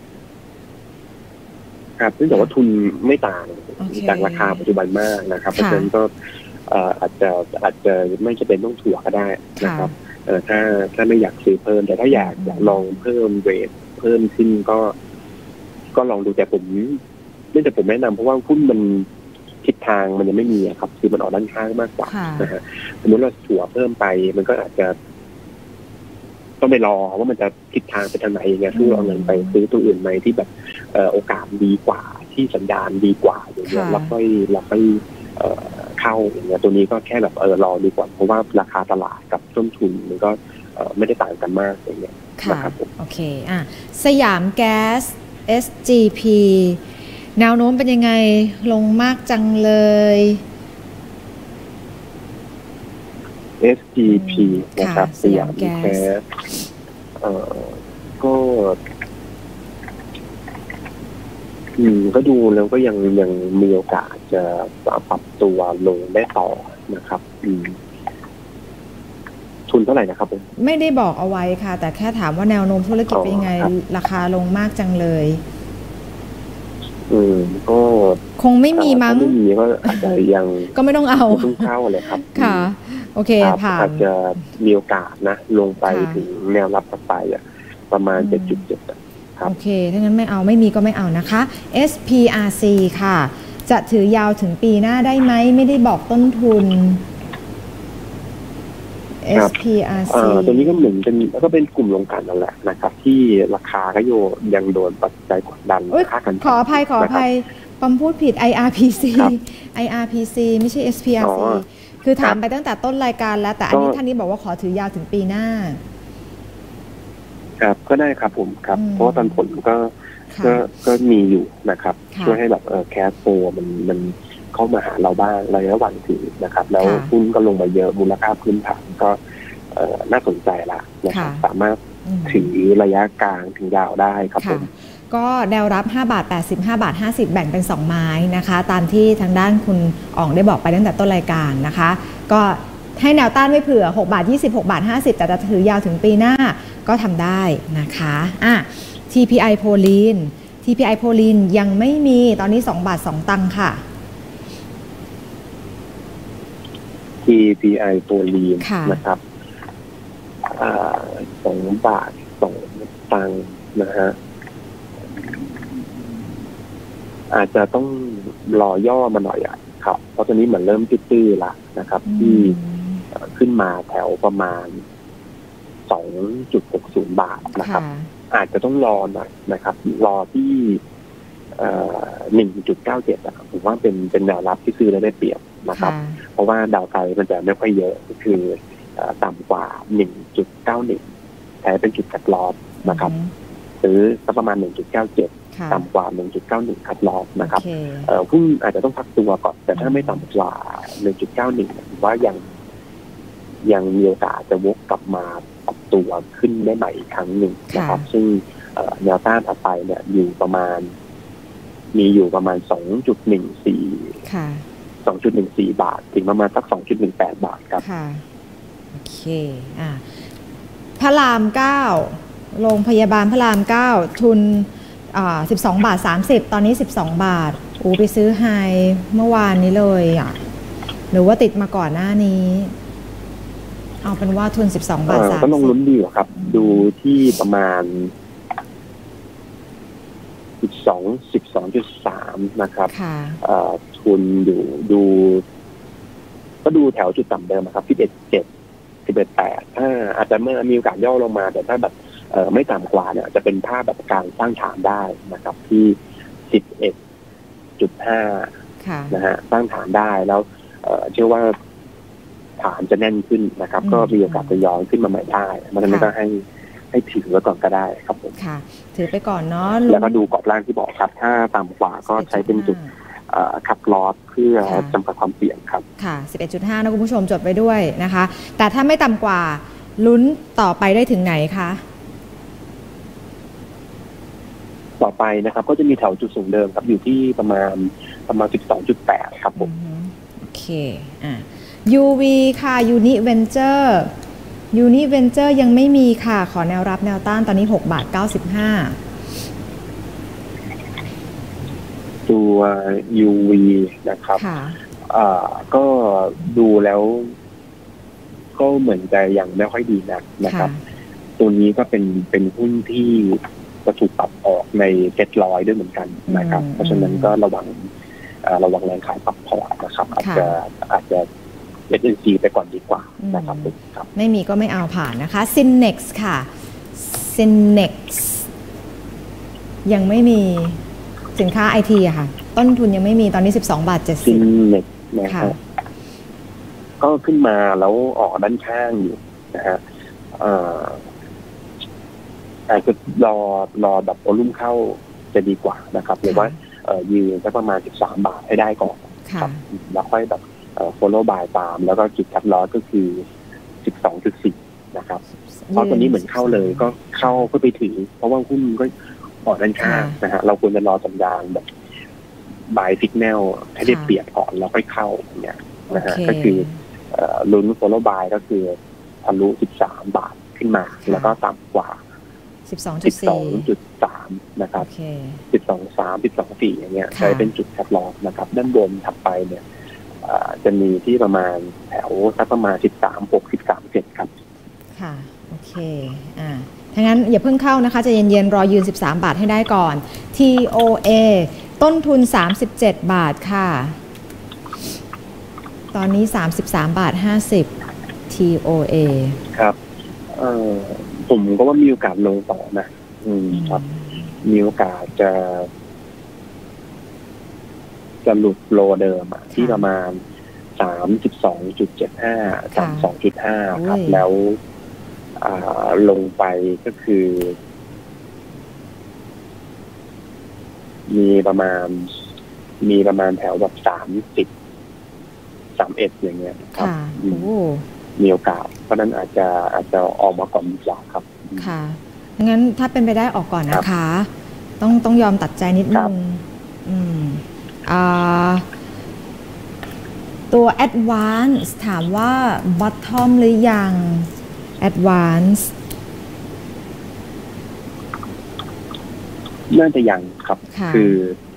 ครับซึ่งแต่ว่าทุนไม่ต่างจากราคาปัจจุบันมากนะครับเพราะฉะนั้นก็อาจจะอาจจะไม่จำเป็นต้องถั่วก็ได้นะครับถ้าถ้าไม่อยากซื้อเพิ่มแต่ถ้าอยากอยากลองเพิ่มเรทเพิ่มขึ้นก็ก็ลองดูแต่ผมไม่แต่ผมแนะนำเพราะว่าหุ้นมันทิศทางมันยังไม่มีครับคือมันออกด้านข้างมากกว่านะฮะสมมติเราถั่วเพิ่มไปมันก็อาจจะต้องไปรอว่ามันจะทิศทางไปทางไหนอย่างเงี้ยซื้อเอาเงินไปซื้อตัวอื่นไหมที่แบบโอกาสดีกว่าที่สัญญาณดีกว่าอย่างเงี้ยแล้วค่อยแล้วค่อยเข้าอย่างเงี้ยตัวนี้ก็แค่แบบเออรอดีกว่าเพราะว่าราคาตลาดกับต้นทุนมันก็ไม่ได้ต่างกันมากอย่างเงี้ยนะครับโอเคอ่ะสยามแก๊ส เอส จี พี แนวโน้มเป็นยังไงลงมากจังเลยเอส จี พี นะครับสยามแก๊สเอ่อก็อืมก็ดูแล้วก็ยังยังมีโอกาสจะปรับตัวลงได้ต่อนะครับอืมทุนเท่าไหร่นะครับผมไม่ได้บอกเอาไว้ค่ะแต่แค่ถามว่าแนวโน้มธุรกิจเป็นยังไงราคาลงมากจังเลยอืมก็คงไม่มีมั้งไม่มีก็อาจจะยังก็ไม่ต้องเอาต้องเข้าเลยครับค่ะโอเคผ่านอาจจะมีโอกาสนะลงไปถึงแนวรับต่อไปอ่ะประมาณ เจ็ดจุดเจ็ด ครับโอเคถ้างั้นไม่เอาไม่มีก็ไม่เอานะคะ เอส พี อาร์ ซี ค่ะจะถือยาวถึงปีหน้าได้ไหมไม่ได้บอกต้นทุน เอส พี อาร์ ซีตัวนี้ก็เหมือนเป็นก็เป็นกลุ่มโรงกลั่นนั่นแหละนะครับที่ราคาก็โยยังโดนปัจจัยกดดันค่ากันขออภัยขออภัยปอมพูดผิด ไอ อาร์ พี ซี ไอ อาร์ พี ซี ไม่ใช่ เอส พี อาร์ ซี คือถามไปตั้งแต่ต้นรายการแล้วแต่อันนี้ท่านนี้บอกว่าขอถือยาวถึงปีหน้าครับก็ได้ครับผมครับเพราะว่าตอนผลก็ก็ก็มีอยู่นะครับช่วยให้แบบเออแคสโฟมันมันเข้ามาหาเราบ้างในระหว่างถือนะครับแล้วหุ้นก็ลงมาเยอะมูลค่าพื้นฐานก็น่าสนใจละนะครับสามารถถือระยะกลางถึงยาวได้ครับผมก็แนวรับห้าบาทแปดสิบ ห้าบาทห้าสิบแบ่งเป็นสองไม้นะคะตามที่ทางด้านคุณอ๋องได้บอกไปตั้งแต่ต้นรายการนะคะก็ให้แนวต้านไม่เผื่อหกบาทยี่สิบ หกบาทห้าสิบแต่จะถือยาวถึงปีหน้าก็ทำได้นะคะอ่ะ ที พี ไอ โพลีน ที พี ไอ โพลีนยังไม่มีตอนนี้สองบาทสองตังค์ค่ะที พี ไอ โพลีนนะครับสองบาทสองตังค์นะฮะอาจจะต้องรอย่อมาหน่อยอ่ะครับเพราะตอนนี้เหมือนเริ่มตื้อๆละนะครับที่ขึ้นมาแถวประมาณ สองจุดหกศูนย์ บาทนะครับอาจจะต้องรอหน่อยนะครับรอที่หนึ่งจุดเก้าเจ็ดอ่ะผมว่าเป็นเป็นแนวรับที่ซื้อแล้วได้เปรียบนะครับเพราะว่าดาวไซด์มันจะไม่ค่อยเยอะก็คือต่ำกว่า หนึ่งจุดเก้าหนึ่ง แต่เป็นจุดคัดลอสนะครับซื้อสักประมาณ หนึ่งจุดเก้าเจ็ด ต่ำกว่า หนึ่งจุดเก้าหนึ่ง คัดลอสนะครับหุ้นอาจจะต้องพักตัวก่อนแต่ถ้าไม่ต่ำกว่า หนึ่งจุดเก้าหนึ่ง ผมว่ายังยังมีโอกาสจะวกกลับมาปรับตัวขึ้นได้ใหม่อีกครั้งหนึ่งนะครับซึ่งแนวต้านถัดไปเนี่ยอยู่ประมาณมีอยู่ประมาณ สองจุดหนึ่งสี่ค่ะสองจุดหนึ่งสี่ บาทถึงประมาณสัก สองจุดหนึ่งแปด บาทครับค่ะโอเคอ่ะพระรามเก้าโรงพยาบาลพระรามเก้าทุนอ่าสิบสองบาทสามสิบตอนนี้สิบสองบาทโอ้ไปซื้อไฮเมื่อวานนี้เลยอ่ะหรือว่าติดมาก่อนหน้านี้เอาเป็นว่าทุนสิบสองบาทสามสิบก็ลงลุ้นดีกว่าครับดูที่ประมาณสิบสอง สิบสองจุดสาม นะครับทุนอยู่ดูก็ดูแถวจุดต่ำเดิมครับสิบเอ็ดจุดเจ็ด สิบเอ็ดจุดแปดถ้าอาจจะเมื่อมีโอกาสย่อลงมาแต่ถ้าแบบเอ่อไม่ต่ำกว่าเนี่ยจะเป็นภาพแบบการสร้างฐานได้นะครับที่ สิบเอ็ดจุดห้า นะฮะสร้างฐานได้แล้วเอ่อเชื่อว่าฐานจะแน่นขึ้นนะครับก็มีโอกาสจะย้อนขึ้นมาใหม่ได้มันไม่ต้องให้ให้ถือไว้ก่อนก็ได้ครับผมค่ะถือไปก่อนเนาะแล้วก็ดูกรอบล่างที่บอกครับถ้าต่ำกว่าก็ใช้เป็นจุดขับลอสเพื่อจำกัดความเสี่ยงครับค่ะ สิบเอ็ดจุดห้า นะคุณผู้ชมจดไว้ด้วยนะคะแต่ถ้าไม่ต่ำกว่าลุ้นต่อไปได้ถึงไหนคะต่อไปนะครับก็จะมีแถวจุดสูงเดิมครับอยู่ที่ประมาณประมาณ สิบสองจุดแปด ครับผมโอเคเคอ่ะ ยู วี ค่ะ Univenture Univenture ยังไม่มีค่ะขอแนวรับแนวต้านตอนนี้หกบาทเก้าสิบห้าตัว ยู วี นะครับอ่าก็ดูแล้วก็เหมือนจะยังไม่ค่อยดีนักนะครับตัวนี้ก็เป็นเป็นหุ้นที่จะถูกปรับออกในเซ็ตร้อยด้วยเหมือนกันนะครับเพราะฉะนั้นก็ระวังระวังแรงขายปรับพอร์ตนะครับอาจจะอาจจะ เอส แอนด์ พี ไปก่อนดีกว่านะครับครับไม่มีก็ไม่เอาผ่านนะคะ Synnex ค่ะ Synnex ยังไม่มีสินค้า ไอ ที อะค่ะต้นทุนยังไม่มีตอนนี้สิบสองบาทเจ็ดสิบ Synnex นะครับก็ขึ้นมาแล้วออกด้านข้างอยู่นะฮะอาจจะรอรอดับโวลุ่มเข้าจะดีกว่านะครับหรือว่ายืนสักประมาณสิบสามบาทให้ได้ก่อนครับแล้วค่อยแบบfollow by ตามแล้วก็จุดคัดลอสก็คือ สิบสองจุดสี่ นะครับเพราะตัวนี้เหมือนเข้าเลยก็เข้าเพื่อไปถือเพราะว่าหุ้นก็ออกด้านข้างนะฮะเราควรจะรอสัญญาณแบบ buy signal ให้ได้เปรียบก่อนแล้วค่อยเข้าอย่างเงี้ยนะฮะก็คือลุ้น follow by ก็คือทะลุสิบสามบาทขึ้นมาแล้วก็ต่ำกว่าสิบสองจุดสาม นะครับสิบสองจุดสาม สิบสองจุดสี่อย่างเงี้ยใช้เป็นจุดคัดลอสนะครับด้านบนถัดไปเนี่ยจะมีที่ประมาณแถวสักประมาณสิบสามจุดหก สิบสามจุดเจ็ดครับค่ะโอเคอ่าถ้างั้นอย่าเพิ่งเข้านะคะจะเย็นๆรอยืนสิบสามบาทให้ได้ก่อน ที โอ เอ ต้นทุนสามสิบเจ็ดบาทค่ะตอนนี้สามสิบสามบาทห้าสิบ ที โอ เอครับเอ่อผมก็ว่ามีโอกาสลงต่อนะอืมครับมีโอกาสจะจะหลุดโลเดิมที่ประมาณ สามสิบสองจุดเจ็ดห้า สามสิบสองจุดห้า ครับแล้วลงไปก็คือมีประมาณมีประมาณแถวแบบสามสิบ สามสิบเอ็ดอย่างเงี้ยครับมีโอกาสเพราะนั้นอาจจะอาจจะออกมาก่อนดีกว่าครับค่ะงั้นถ้าเป็นไปได้ออกก่อนนะคะต้องต้องยอมตัดใจนิดนึงอืมอ่าตัว Advance ถามว่า Bottom หรือยัง Advance น่าจะยังครับคือ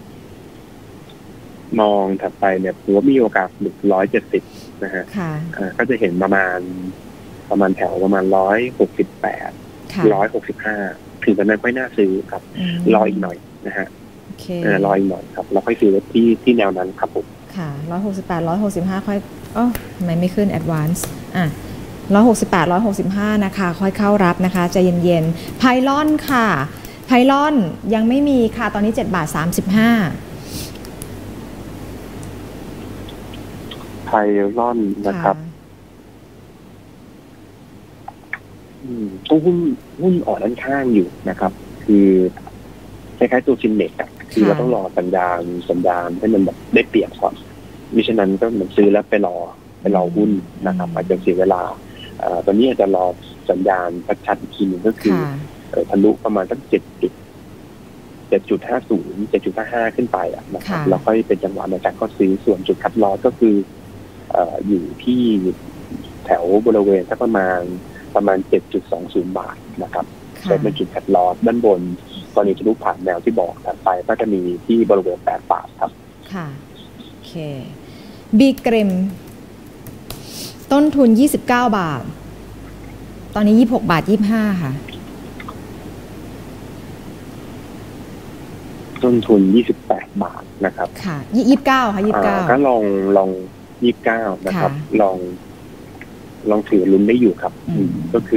มองถัดไปเนี่ยผมว่ามีโอกาสหลุดหนึ่งร้อยเจ็ดสิบนะฮะก็จะเห็นประมาณประมาณแถวประมาณหนึ่งร้อยหกสิบแปด หนึ่งร้อยหกสิบห้าถึงตอนนั้นค่อยน่าซื้อครับรออีกหน่อยนะฮะรออีกหน่อยครับแล้วค่อยซื้อที่ที่แนวนั้นครับผมค่ะหนึ่งร้อยหกสิบแปด หนึ่งร้อยหกสิบห้าค่อยอ๋อทำไมไม่ขึ้น Advance อ่ะหนึ่งร้อยหกสิบแปด หนึ่งร้อยหกสิบห้านะคะค่อยเข้ารับนะคะใจเย็นๆไพลอนค่ะไพลอนยังไม่มีค่ะตอนนี้เจ็ดบาทสามสิบห้าไพลอนนะครับต้องหุ้นหุ้นอ่อนด้านข้างอยู่นะครับคือคล้ายๆตัวซินเน็กอะคือเราต้องรอสัญญาณสัญญาณให้มันแบบได้เปรียบก่อนมิฉะนั้นก็เหมือนซื้อแล้วไปรอไปรอหุ้นนะครับอาจจะเสียเวลาตอนนี้อาจจะรอสัญญาณชัดๆอีกทีนึงก็คือทะลุประมาณสักเจ็ดจุดเจ็ดจุดห้าศูนย์เจ็ดจุดห้าห้าขึ้นไปอะนะครับแล้วค่อยเป็นจังหวะในการก็ซื้อส่วนจุดคัดลอสก็คืออยู่ที่แถวบริเวณสักประมาณประมาณ เจ็ดจุดสองศูนย์ บาทนะครับใช้เป็นจุดคัดลอสด้านบนตอนนี้จะลุกผ่านแนวที่บอกถัดไปก็จะมีที่บริเวณแปดบาทครับค่ะโอเคบีเกรมต้นทุนยี่สิบเก้าบาทตอนนี้ยี่สิบหกบาทยี่สิบห้าค่ะต้นทุนยี่สิบแปดบาทนะครับค่ะยี่สิบเก้าค่ะยี่สิบเก้าก็ลองลองยี่สิบเก้านะครับลองลองถือลุ้นได้อยู่ครับก็คื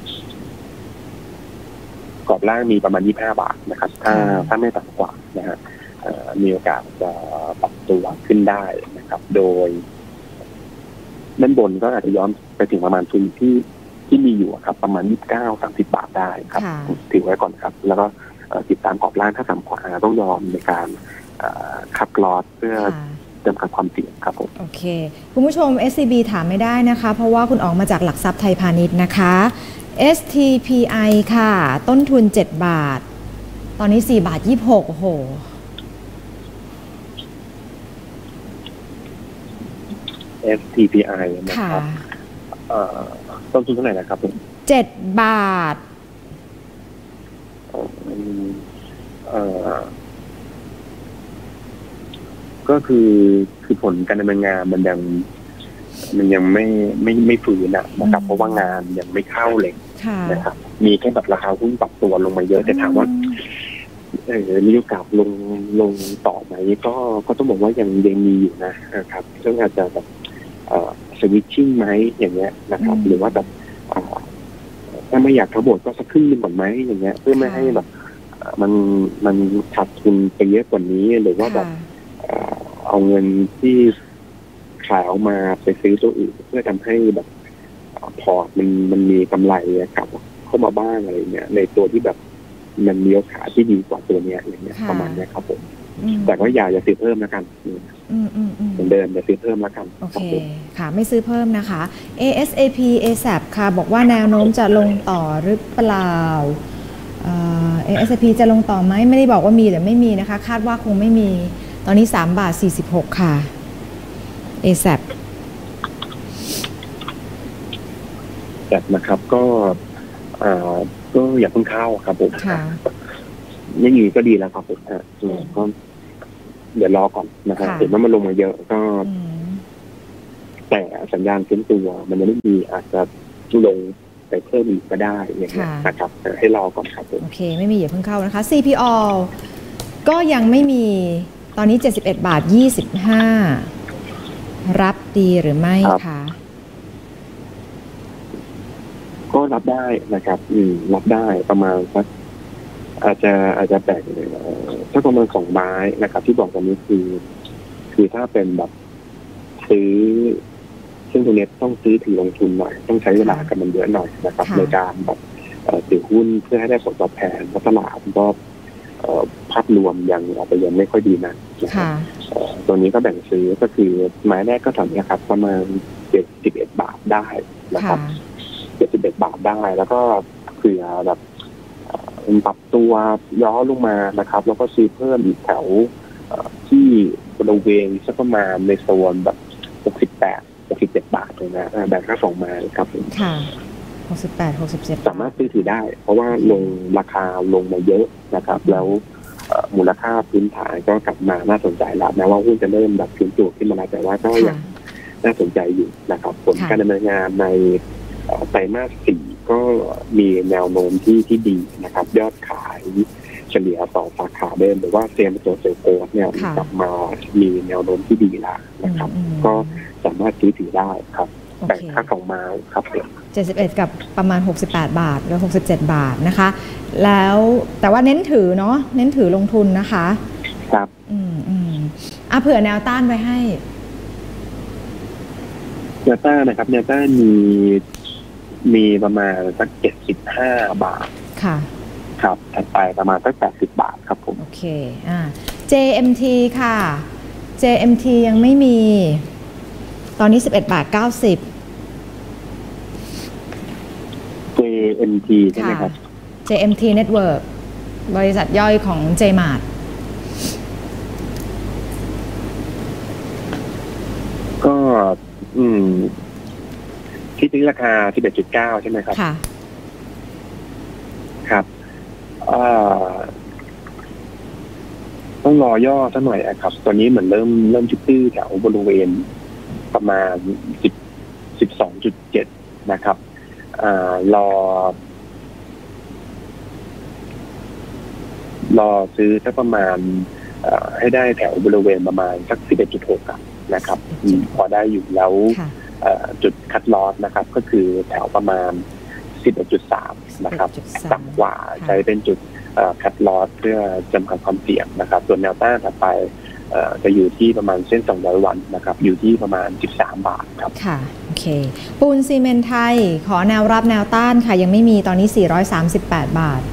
อกรอบล่างมีประมาณยี่สิบห้าบาทนะครับถ้าถ้าไม่ต่ำกว่านะฮะมีโอกาสจะปรับตัวขึ้นได้นะครับโดยด้านบนก็อาจจะย้อนไปถึงประมาณทุนที่ที่มีอยู่ครับประมาณยี่สิบเก้า สามสิบบาทได้ครับถือไว้ก่อนครับแล้วก็ติดตามกรอบล่างถ้าต่ำกว่าต้องยอมในการขับลอสเพื่อจำกัดความเสี่ยงครับผมโอเคคุณผู้ชม เอส ซี บี ถามไม่ได้นะคะเพราะว่าคุณออกมาจากหลักทรัพย์ไทยพาณิชย์นะคะ เอส ที พี ไอ ค่ะต้นทุนเจ็ดบาทตอนนี้สี่บาทยี่สิบหกโอ้โหเอส ที พี ไอ นะครับต้นทุนเท่าไหร่นะครับผมเจ็ดบาทเอ่อก็คือคือผลการดำเนินงานมันยังมันยังไม่ไม่ไม่ฝืนนะครับเพราะว่างานยังไม่เข้าเลยนะครับมีแค่แบบราคาหุ้นปรับตัวลงมาเยอะแต่ถามว่าเออมีโอกาสลงลงต่อไหมก็ก็ต้องบอกว่ายังยังมีอยู่นะครับซึ่งอาจจะแบบเอ่อสวิตชิ่งไหมอย่างเงี้ยนะครับหรือว่าแบบถ้าไม่อยากทั้งหมดก็สักครึ่งนึงก่อนไหมอย่างเงี้ยเพื่อไม่ให้แบบมันมันขาดทุนไปเยอะกว่านี้หรือว่าแบบเอาเงินที่ขายออกมาไปซื้อตัวอื่นเพื่อทำให้แบบพอร์ตมันมันมีกำไรกลับเข้ามาบ้างอะไรเงี้ยในตัวที่แบบมันมีโอกาสที่ดีกว่าตัวเนี้ยอย่างเงี้ยประมาณนี้ครับผมแต่ก็อย่าอย่าซื้อเพิ่มแล้วกันเหมือนเดิมอย่าซื้อเพิ่มแล้วกันโอเคค่ะไม่ซื้อเพิ่มนะคะ เอ เอส เอ พี เอ แซป ค่ะบอกว่าแนวโน้มจะลงต่อหรือเปล่าเอ่อ เอ เอส พี จะลงต่อไหมไม่ได้บอกว่ามีหรือไม่มีนะคะคาดว่าคงไม่มีตอนนี้สามบาทสี่สิบหกค่ะ เอ แซปแบบนะครับก็อ่าก็อย่าเพิ่งเข้าครับผมยังอยู่ก็ดีแล้วครับผมอ่ะก็เดี๋ยวรอก่อนนะครับเห็นว่ามันลงมาเยอะก็แต่สัญญาณฟื้นตัวมันยังไม่มีอาจจะลงไปเพิ่มอีกก็ได้อย่างเงี้ยนะครับให้รอก่อนครับผมโอเคไม่มีอย่าเพิ่งเข้านะคะ ซี พี โอ ก็ยังไม่มีตอนนี้เจ็ดสิบเอ็ดบาทยี่สิบห้ารับดีหรือไม่คะก็รับได้นะครับอืมรับได้ประมาณสักอาจจะอาจจะแบ่งถ้าประมาณสองไม้นะครับที่บอกตอนนี้คือคือถ้าเป็นแบบซื้อซึ่งตรงนี้ต้องซื้อถือลงทุนหน่อยต้องใช้เวลากับมันเยอะหน่อยนะครับในการแบบถือหุ้นเพื่อให้ได้ผลตอบแทนเพราะตลาดก็ภาพรวมยังอาจจะยังไม่ค่อยดีนักนะครับตัวนี้ก็แบ่งซื้อก็คือไม้แรกก็ทำเนี่ยครับประมาณเจ็ดสิบเอ็ดบาทได้นะครับเจ็ดสิบเอ็ดบาทได้แล้วก็เผื่อแบบปรับตัวย่อลงมานะครับแล้วก็ซื้อเพิ่มอีกแถวที่บริเวณสักประมาณในโซนแบบหกสิบแปด หกสิบเจ็ดบาทเลยนะแบ่งแค่สองไม้ครับค่ะหกสิบแปด หกสิบเจ็ดสามารถซื้อถือได้เพราะว่าลงราคาลงมาเยอะนะครับแล้วมูลค่าพื้นฐานก็กลับมาน่าสนใจแล้วแม้ว่าหุ้นจะเริ่มแบบฟื้นตัวขึ้นมาแล้วแต่ว่าก็ยังน่าสนใจอยู่นะครับผลการดำเนินงานในไตรมาสสี่ก็มีแนวโน้มที่ที่ดีนะครับยอดขายเฉลี่ยต่อสาขาเดิมหรือว่าเซมตัวเซลโกสเนี่ยกลับมามีแนวโน้มที่ดีแล้วนะครับก็สามารถซื้อถือได้ครับแบ่งค่าของมาครับเจ็ดสิบเอ็ดกับประมาณหกสิบแปดบาทหรือหกสิบเจ็ดบาทนะคะแล้วแต่ว่าเน้นถือเนาะเน้นถือลงทุนนะคะครับอืมอืมอ่ะเผื่อแนวต้านไว้ให้แนวต้านนะครับแนวต้านมีมีประมาณสักเจ็ดสิบห้าบาทค่ะครับถัดไปประมาณสักแปดสิบบาทครับผมโอเคอ่า เจ เอ็ม ที ค่ะ เจ เอ็ม ที ยังไม่มีตอนนี้สิบเอ็ดบาทเก้าสิบเจ เอ็ม ที ใช่ไหมครับเจ เอ็ม ที Network บริษัทย่อยของ J-Mart ก็อืมที่ซื้อราคา สิบเอ็ดจุดเก้า ใช่ไหมครับค่ะครับอ่าต้องรอย่อสักหน่อยครับตอนนี้เหมือนเริ่มเริ่มจุดตื้อแถวบริเวณประมาณสิบ สิบสองจุดเจ็ดนะครับอ่ารอรอซื้อสักประมาณให้ได้แถวบริเวณประมาณสัก สิบเอ็ดจุดหก นะครับพอได้อยู่แล้วจุดคัดลอสนะครับก็คือแถวประมาณ สิบเอ็ดจุดสาม นะครับต่ำกว่าใช้เป็นจุดคัดลอสเพื่อจำกัดความเสี่ยงนะครับส่วนแนวต้านถัดไปจะอยู่ที่ประมาณเส้นสองร้อยวันนะครับอยู่ที่ประมาณสิบสามบาทครับค่ะโอเคปูนซีเมนต์ไทยขอแนวรับแนวต้านค่ะยังไม่มีตอนนี้สี่ร้อยสามสิบแปดบาท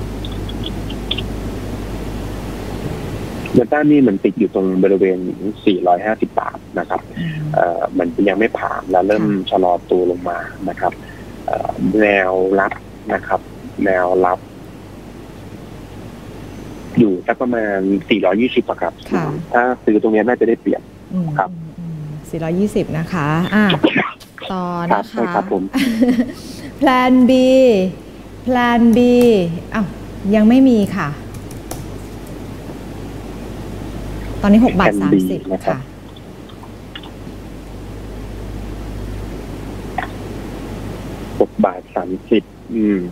แนวต้านนี่มันติดอยู่ตรงบริเวณสี่ร้อยห้าสิบบาทนะครับเอ่อมันยังไม่ผ่านแล้วเริ่มชะลอตัวลงมานะครับเอ่อแนวรับนะครับแนวรับอยู่สักประมาณสี่ร้อยยี่สิบครับถ้าซื้อตรงนี้น่าจะได้เปรียบครับสี่ร้อยยี่สิบนะคะอ่ะต่อนะคะครับผมแพลน B แพลน B อ้าวยังไม่มีค่ะตอนนี้หกบาทสามสิบค่ะหกบาทสามสิบอืม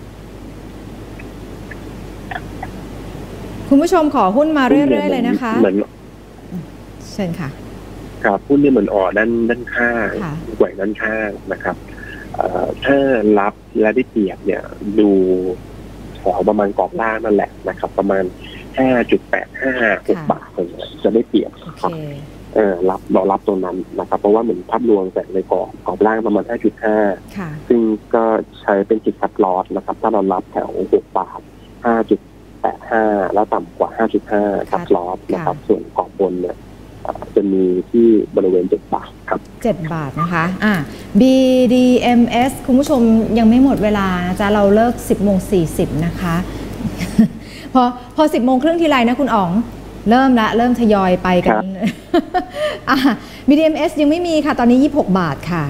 คุณผู้ชมขอหุ้นมาเรื่อยๆเลยนะคะเหมือนเชิญค่ะครับหุ้นนี่เหมือนอ่อด้านด้านข้างแกว่งด้านข้างนะครับถ้ารับและได้เปรียบเนี่ยดูแถวประมาณกรอบล่างนั่นแหละนะครับประมาณ ห้าจุดแปดห้า หก บาทเลยจะได้เปรียบครับเออรับรอรับตัวนั้นนะครับเพราะว่าเหมือนภาพรวมแต่ในกรอบกรอบล่างประมาณ ห้าจุดห้า ซึ่งก็ใช้เป็นจุดคัดลอสนะครับถ้าเรารับแถวหกบาท ห้าจุดแปดห้า แล้วต่ำกว่า ห้าจุดห้า คัดลอสนะครับส่วนกรอบบนเนี่ยจะมีที่บริเวณเจ็ดบาทครับเจ็ดบาทนะคะอ่ะ บี ดี เอ็ม เอส คุณผู้ชมยังไม่หมดเวลานะจ๊ะเราเลิก สิบโมงสี่สิบ นะคะ พอพอ สิบโมงครึ่งทีไรนะคุณอ๋องเริ่มละเริ่มทยอยไปกันอ่ะ บี ดี เอ็ม เอส ยังไม่มีค่ะตอนนี้ยี่สิบหกบาทค่ะ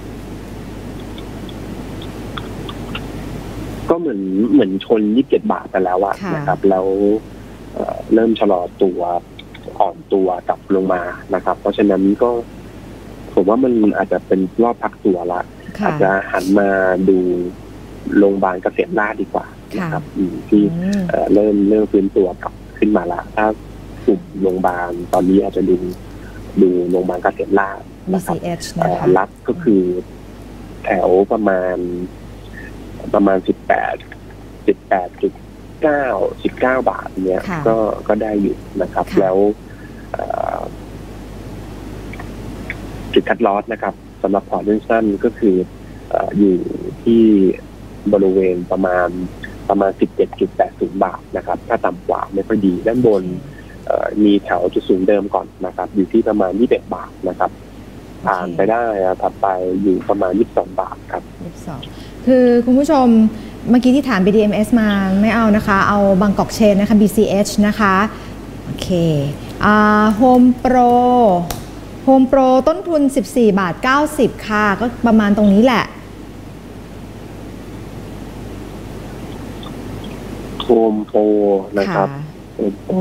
ก็เหมือนเหมือนชนยี่สิบเจ็ดบาทไปแล้วอะนะครับแล้วเริ่มชะลอตัวอ่อนตัวกลับลงมานะครับเพราะฉะนั้นก็ผมว่ามันอาจจะเป็นรอบพักตัวละอาจจะหันมาดูโรงพยาบาลเกษมราษฎร์ดีกว่านะครับที่เริ่มเริ่มฟื้นตัวกลับขึ้นมาละถ้ากลุ่มโรงพยาบาลตอนนี้อาจจะดูดูโรงพยาบาลเกษมราษฎร์นะครับรับก็คือแถวประมาณประมาณสิบแปดสิบแปดจุดเก้าสิบเก้าบาทเนี้ยก็ก็ได้อยู่นะครับแล้วจุดคัดลอสนะครับสำหรับพอร์ตสั้นก็คืออยู่ที่บริเวณประมาณประมาณ สิบเจ็ดจุดแปดศูนย์ บาทนะครับถ้าต่ำกว่าไม่ค่อยดีด้านบนมีแถวจุดสูงเดิมก่อนนะครับอยู่ที่ประมาณยี่สิบเอ็ดบาทนะครับผ่านไปได้ถัดไปอยู่ประมาณยี่สิบสองบาทครับยี่สิบสองคือคุณผู้ชมเมื่อกี้ที่ถาม บี ดี เอ็ม เอส มาไม่เอานะคะเอาบางกอกเชนนะคะ บี ซี เอช นะคะโอเคอ่า Home Pro Home Pro ต้นทุนสิบสี่บาทเก้าสิบค่ะก็ประมาณตรงนี้แหละ Home Pro นะครับ Home Pro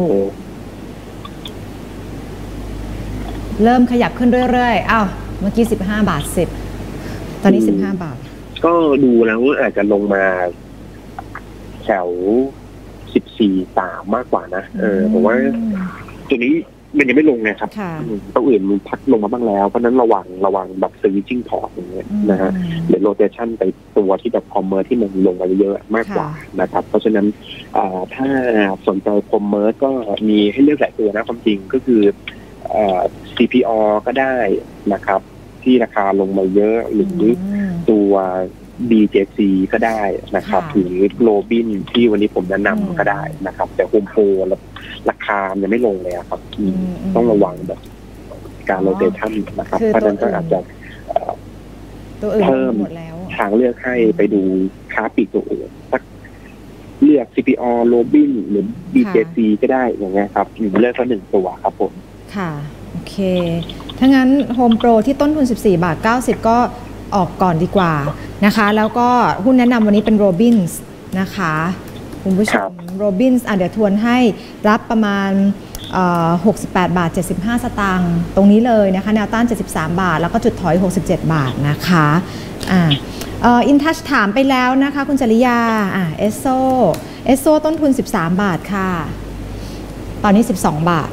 เริ่มขยับขึ้นเรื่อยๆอ้าวเมื่อกี้สิบห้าบาทสิบตอนนี้สิบห้าบาทก็ดูแล้วอาจจะลงมาแถวสิบสี่สามมากกว่านะเออผมว่าตัวนี้มันยังไม่ลงไงครับตัวอื่นมันพักลงมาบ้างแล้วเพราะนั้นระวังระวังแบบสวิตชิ่งพอร์ตอย่างเงี้ยนะฮะเดี๋ยวโรเทชั่นไปตัวที่แบบคอมเมอร์ที่มันลงมาเยอะมากกว่านะครับเพราะฉะนั้นถ้าสนใจคอมเมอร์ก็มีให้เลือกหลายตัวนะความจริงก็คือ ซี พี อ ก็ได้นะครับที่ราคาลงมาเยอะหรือตัว บี เจ ซี ก็ได้นะครับหรือโรบินที่วันนี้ผมแนะนำก็ได้นะครับแต่โฮมโปรราคายังไม่ลงเลยครับต้องระวังแบบการโรเทชั่นนะครับเพราะฉะนั้นก็อาจจะเพิ่มทางเลือกให้ไปดูค้าปลีกตัวอื่นสักเลือก ซี พี อ โรบินหรือ บี เจ ซี ก็ได้อย่างเงี้ยครับเลือกสักหนึ่งตัวครับผมค่ะโอเคถ้างั้น Home Pro ที่ต้นทุนสิบสี่บาทเก้าสิบก็ออกก่อนดีกว่านะคะแล้วก็หุ้นแนะนำวันนี้เป็น Robins นะคะคุณผู้ชม Robins อ่ะเดี๋ยวทวนให้รับประมาณหกสิบแปดบาทเจ็ดสิบห้าสตางค์ตรงนี้เลยนะคะแนวต้านเจ็ดสิบสามบาทแล้วก็จุดถอยหกสิบเจ็ดบาทนะคะอ่าเอ่อ InTouch ถามไปแล้วนะคะคุณจริยาอ่า เอส โอ เอส โอ ต้นทุนสิบสามบาทค่ะตอนนี้สิบสองบาท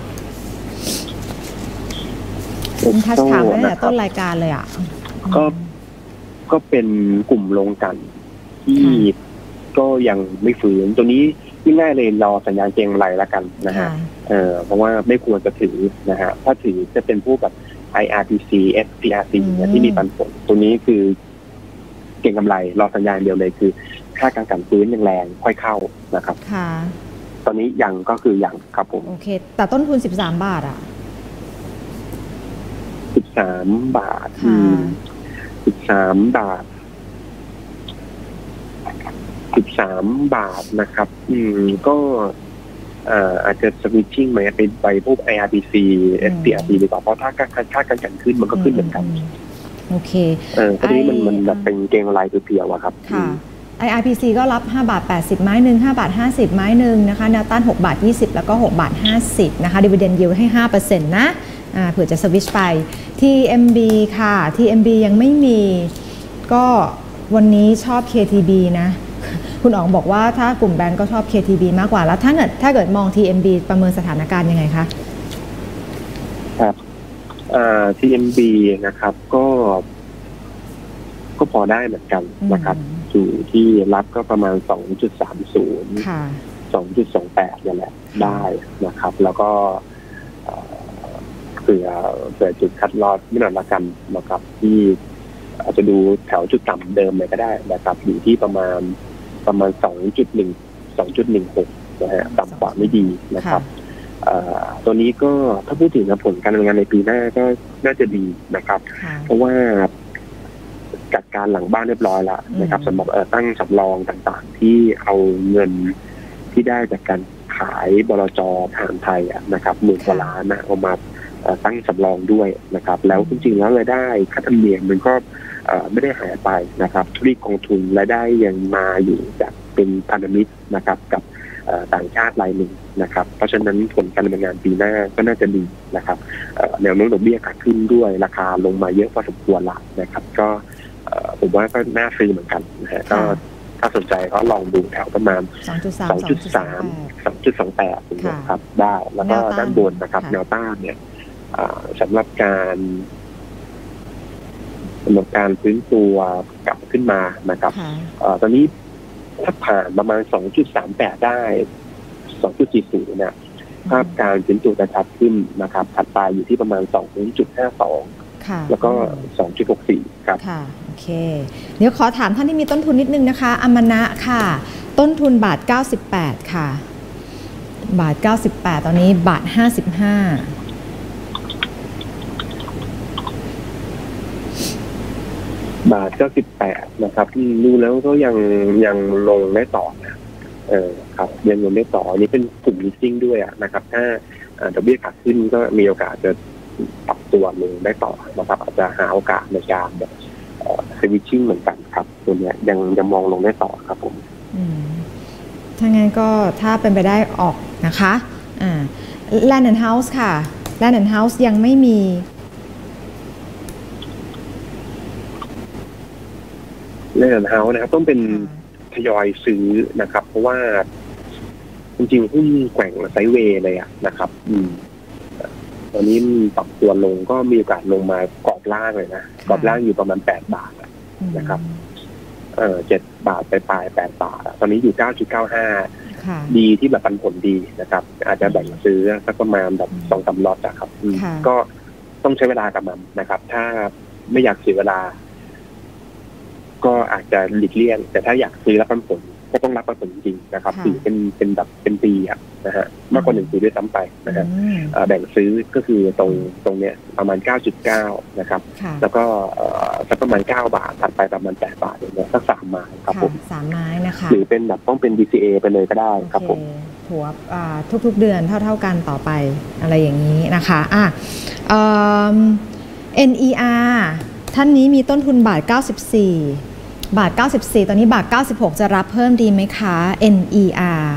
คุณทัชถามตั้งแต่ต้นรายการเลยอ่ะก็ก็เป็นกลุ่มลงกันที่ก็ยังไม่ฟื้นตัวนี้ง่ายๆเลยรอสัญญาณเก็งกำไรแล้วกันนะฮะเออเพราะว่าไม่ควรจะถือนะฮะถ้าถือจะเป็นพวกแบบ ไอ อาร์ พี ซี เอส พี อาร์ ซี เนี่ยที่มีปันผลตัวนี้คือเก็งกำไรรอสัญญาณเดียวเลยคือค่าการกันฟื้นยังแรงค่อยเข้านะครับค่ะตอนนี้ยังก็คือยังครับผมโอเคแต่ต้นทุนสิบสามบาทอ่ะสิบสามบาทสิบสามบาทสิบสามบาทนะครับอืมก็อาจจะสวิตชิ่งไหมไปไปพวก ไอ อาร์ พี ซี เอส พี อาร์ ที ดีกว่าเพราะถ้าค่าการกันขึ้นมันก็ขึ้นเหมือนกันโอเคเออตอนนี้มันมันแบบเป็นเกงลายเพียวๆอะครับค่ะ ไอ อาร์ พี ซี ก็รับห้าบาทแปดสิบไม้หนึ่งห้าบาทห้าสิบไม้หนึ่งนะคะแนวต้านหกบาทยี่สิบแล้วก็หกบาทห้าสิบนะคะ Dividend Yield ให้ ห้าเปอร์เซ็นต์ นะอ่าเผื่อจะสวิตช์ไป ที เอ็ม บี ค่ะ ที เอ็ม บี ยังไม่มีก็วันนี้ชอบ เค ที บี นะคุณอ๋องบอกว่าถ้ากลุ่มแบงก์ก็ชอบ เค ที บี มากกว่าแล้วถ้าเกิดถ้าเกิดมอง ที เอ็ม บี ประเมินสถานการณ์ยังไงคะครับอ่า ที เอ็ม บี นะครับก็ก็พอได้เหมือนกันนะครับอยู่ที่รับก็ประมาณ สองจุดสามศูนย์ สองจุดสองแปด นี่แหละได้นะครับแล้วก็เผื่อเผื่อจุดคัดลอดไม่นานละกันนะครับที่อาจจะดูแถวจุดต่ำเดิมเลยก็ได้นะครับอยู่ที่ประมาณประมาณ สองจุดหนึ่ง สองจุดหนึ่งหก นะฮะต่ำกว่าไม่ดีนะครับตัวนี้ก็ถ้าพูดถึงผลการดำเนินงานในปีหน้าก็น่าจะดีนะครับเพราะว่าจัดการหลังบ้านเรียบร้อยแล้วนะครับสำหรับตั้งสำรองต่างๆที่เอาเงินที่ได้จากการขายบลจ.ทหารไทยนะครับหมื่นกว่าล้านนะเอามาตั้งสำรองด้วยนะครับแล้วจริงๆแล้วรายได้ค่าธรรมเนียมมันก็ไม่ได้หายไปนะครับธุรกิจกองทุนรายได้ยังมาอยู่จากเป็นพันธมิตรนะครับกับต่างชาติรายหนึ่งนะครับเพราะฉะนั้นผลการดำเนินงานปีหน้าก็น่าจะดีนะครับแนวโน้มดอกเบี้ยขาขึ้นด้วยราคาลงมาเยอะพอสมควรละนะครับก็ผมว่าก็น่าซื้อเหมือนกันนะฮะก็ถ้าสนใจก็ลองดูแถวประมาณ สองจุดสาม สองจุดสองแปด นะครับได้แล้วก็ด้านบนนะครับแนวต้านเนี่ยสำหรับการสำหรับการฟื้นตัวกลับขึ้นมานะครับตอนนี้ถ้าผ่านประมาณ สองจุดสามแปด ได้ สองจุดสี่ศูนย์ เนี่ยภาพการฟื้นตัวจะชัดขึ้นนะครับถัดไปอยู่ที่ประมาณ สองจุดห้าสอง แล้วก็ สองจุดหกสี่ ครับค่ะโอเคเดี๋ยวขอถามท่านที่มีต้นทุนนิดนึงนะคะอมนะค่ะต้นทุนบาทเก้าสิบแปดค่ะบาทเก้าสิบแปดตอนนี้บาทห้าสิบห้าบาทเก้าสิบแปดนะครับดูแล้วก็ยังยังลงได้ต่อนะเออครับยังลงได้ต่ออันนี้เป็นกลุ่มลิสติ้งด้วยนะครับถ้าดอกเบี้ยขาขึ้นก็มีโอกาสจะปรับตัวลงได้ต่อนะครับอาจจะหาโอกาสในการแบบสวิตชิ่งเหมือนกันครับตัวนี้ยังยังมองลงได้ต่อครับผมถ้างั้นก็ถ้าเป็นไปได้ออกนะคะอ่า Land and House ค่ะ Land and House ยังไม่มีแลนด์เฮาส์นะครับต้องเป็นทยอยซื้อนะครับเพราะว่าจริงๆหุ้นแกว่งไซด์เวย์เลยอะนะครับอืมตอนนี้ปรับตัวลงก็มีโอกาสลงมากรอบล่างเลยนะกรอบล่างอยู่ประมาณแปดบาทนะครับเออเจ็ดบาทไปปลายแปดบาทตอนนี้อยู่ เก้าจุดเก้าห้า ดีที่แบบปันผลดีนะครับอาจจะแบ่งซื้อสักประมาณแบบสองสามล็อตนะครับก็ต้องใช้เวลากับมันนะครับถ้าไม่อยากเสียเวลาก็อาจจะหลีกเลี่ยงแต่ถ้าอยากซื้อรับปันผลก็ต้องรับปันผลจริงนะครับถือเป็นเป็นแบบเป็นปีอะนะฮะมากกว่าหนึ่งปีด้วยซ้ำไปนะฮะแบ่งซื้อก็คือตรงตรงเนี้ยประมาณ เก้าจุดเก้า นะครับแล้วก็สักประมาณเก้าบาทถัดไปประมาณแปดบาทอย่างเงี้ยสักสามไม้ครับผมสามไม้นะคะหรือเป็นแบบต้องเป็น ดี ซี เอ ไปเลยก็ได้ครับผมถัวทุกๆเดือนเท่าๆกันต่อไปอะไรอย่างนี้นะคะอ่ะ เอ็น อี อาร์ ท่านนี้มีต้นทุนบาทเก้าสิบสี่บาทเก้าสิบสี่ตอนนี้บาทเก้าสิบหกจะรับเพิ่มดีไหมคะ เอ็น อี อาร์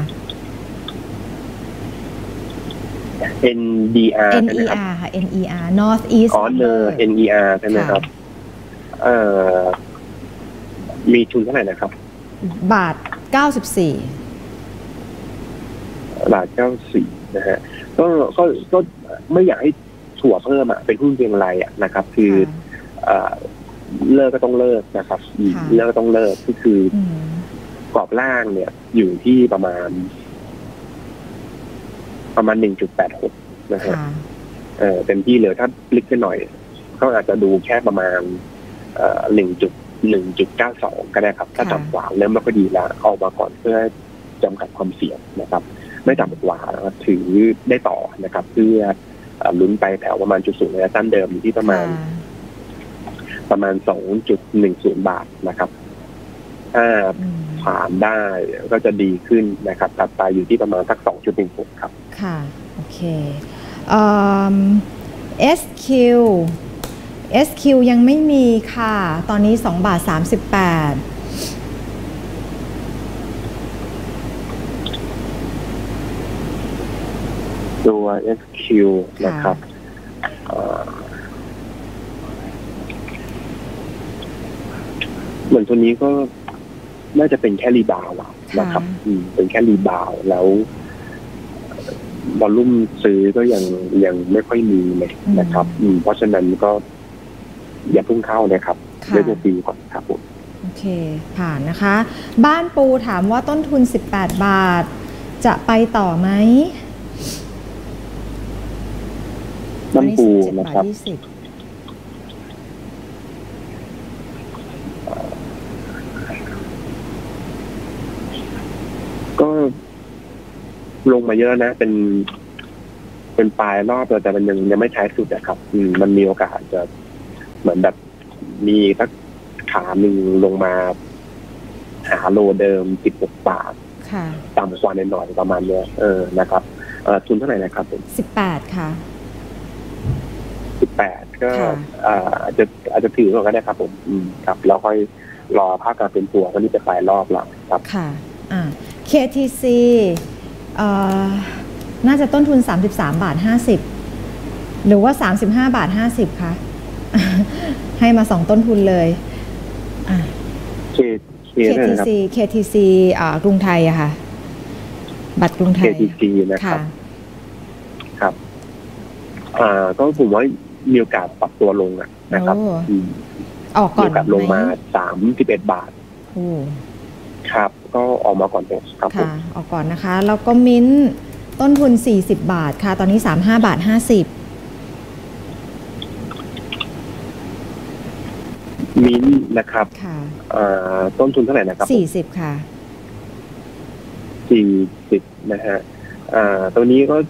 เอ็น ดี อาร์เอ็น อี อาร์ ค่ะ เอ็น อี อาร์ North East อ๋อเนอ เอ็น อี อาร์ ใช่ไหมครับเอ่อมีทุนเท่าไหร่นะครับบาทเก้าสิบสี่บาทเก้าสิบสี่นะฮะก็ก็ก็ไม่อยากให้ถั่วเพิ่มอ่ะเป็นหุ้นเพียงไรอ่ะนะครับคือเอ่อเลิกก็ต้องเลิกนะครับเลิกก็ต้องเลิกก็คือกรอบล่างเนี่ยอยู่ที่ประมาณประมาณ หนึ่งจุดแปดหก นะฮะเออเต็มที่เลยถ้าลึกขึ้นหน่อยก็อาจจะดูแค่ประมาณเอ่อ หนึ่งจุดหนึ่งจุดเก้าสอง ก็ได้ครับถ้าต่ำกว่าเริ่มไม่ค่อยดีแล้วออกมาก่อนเพื่อจำกัดความเสี่ยงนะครับไม่ต่ำกว่าถือได้ต่อนะครับเพื่อลุ้นไปแถวประมาณจุดสูงระยะสั้นเดิมอยู่ที่ประมาณประมาณ สองจุดหนึ่งศูนย์ บาทนะครับห้าผ่านได้ก็จะดีขึ้นนะครับตัดไปอยู่ที่ประมาณสัก สองจุดหนึ่งหก ครับค่ะโอเคเอ่อ เอส คิว เอส คิว ยังไม่มีค่ะตอนนี้สองบาทสามสิบแปดตัว เอส คิว นะครับเหมือนตัวนี้ก็น่าจะเป็นแค่รีบาวด์นะครับเป็นแค่รีบาวด์แล้ววอลลุ่มซื้อก็ยังยังไม่ค่อยมีเลยนะครับเพราะฉะนั้นก็อย่าเพิ่งเข้านะครับเลือกปีก่อนครับผมโอเคผ่านนะคะบ้านปูถามว่าต้นทุนสิบแปดบาทจะไปต่อไหมบ้านปูนะครับก็ลงมาเยอะนะเป็นเป็นปลายรอบแต่มันยังยังไม่ท้ายสุดนะครับมันมีโอกาสจะเหมือนแบบมีสักขาหนึ่งลงมาหาโลเดิมสิบหกบาทต่ำกว่าในหน่อยประมาณเนี้ยเออนะครับเออทุนเท่าไหร่นะครับสิบแปดค่ะสิบแปดก็อาจจะอาจจะถือก็ได้ครับผมอืมครับแล้วค่อยรอภาคการเป็นตัวก็นี่จะปลายรอบแล้วครับค่ะอ่า เค ที ซี เอ่อน่าจะต้นทุนสามสิบสามบาทห้าสิบหรือว่าสามสิบห้าบาทห้าสิบคะ ให้มาสองต้นทุนเลยอ่าเคที ซี เค ที ซี อ่ากรุงไทยอะค่ะบัตรกรุงไทยเค ที ซี นะครับครับอ่าก็ผมว่ามีโอกาสปรับตัวลงนะครับออกก่อนมีโอกาสลงมาสามสิบเอ็ดบาทครับก็ออกมาก่อนเลยครับค่ะออกก่อนนะคะแล้วก็มิ้นต้นทุนสี่สิบบาทค่ะตอนนี้สามสิบห้าบาทห้าสิบมิ้นนะครับค่ะต้นทุนเท่าไหร่นะครับสี่สิบค่ะสี่สิบนะฮะตัวนี้ก็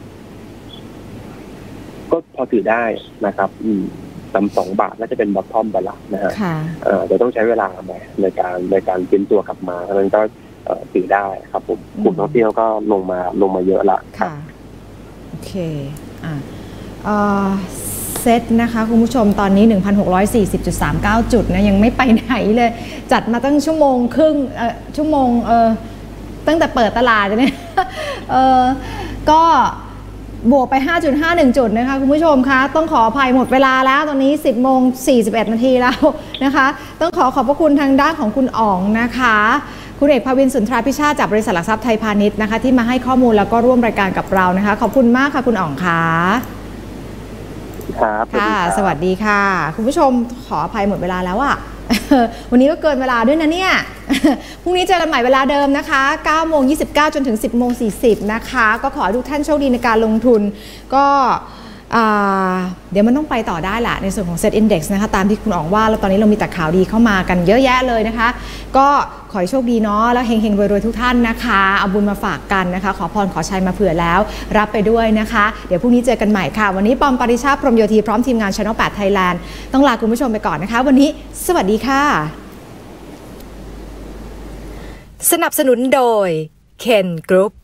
ก็พอถือได้นะครับอืมต่ำสองบาทน่าจะเป็นบอททอมไปละนะฮะเดี๋ยวต้องใช้เวลาในการในการเป็นตัวกลับมาเพราะฉะนั้นก็ถือได้ครับผมกลุ่มท่องเที่ยวก็ลงมาลงมาเยอะละค่ะโอเคอ่าเซตนะคะคุณผู้ชมตอนนี้ หนึ่งพันหกร้อยสี่สิบจุดสามเก้า จุดนะยังไม่ไปไหนเลยจัดมาตั้งชั่วโมงครึ่งเอ่อชั่วโมงเออตั้งแต่เปิดตลาดเนี่ยเออก็บวกไป ห้าจุดห้าหนึ่ง จุดนะคะคุณผู้ชมคะต้องขออภัยหมดเวลาแล้วตอนนี้ สิบโมงสี่สิบเอ็ด นาทีแล้วนะคะต้องขอขอบพระคุณทางด้านของคุณอ๋องนะคะคุณเอกภวินสุนทราพิชาติจากบริษัทหลักทรัพย์ไทยพาณิชย์นะคะที่มาให้ข้อมูลแล้วก็ร่วมรายการกับเรานะคะขอบคุณมากค่ะคุณอ๋องค่ะครับค่ะสวัสดีค่ะคุณผู้ชมขออภัยหมดเวลาแล้วอะวันนี้ก็เกินเวลาด้วยนะเนี่ยพรุ่งนี้เจอกันใหม่เวลาเดิมนะคะ เก้าโมงยี่สิบเก้า จนถึง สิบโมงสี่สิบ นะคะก็ขอให้ทุกท่านโชคดีในการลงทุนก็เดี๋ยวมันต้องไปต่อได้แหละในส่วนของ Set Index นะคะตามที่คุณอ๋องว่าแล้วตอนนี้เรามีแต่ข่าวดีเข้ามากันเยอะแยะเลยนะคะก็ขอให้โชคดีเนาะแล้วเฮงๆรวยๆทุกท่านนะคะเอาบุญมาฝากกันนะคะขอพรขอชัยมาเผื่อแล้วรับไปด้วยนะคะเดี๋ยวพรุ่งนี้เจอกันใหม่ค่ะวันนี้ปอมปริชาติพรหมโยธีพร้อมทีมงาน Channel แปด Thailand ต้องลาคุณผู้ชมไปก่อนนะคะวันนี้สวัสดีค่ะสนับสนุนโดย Ken Group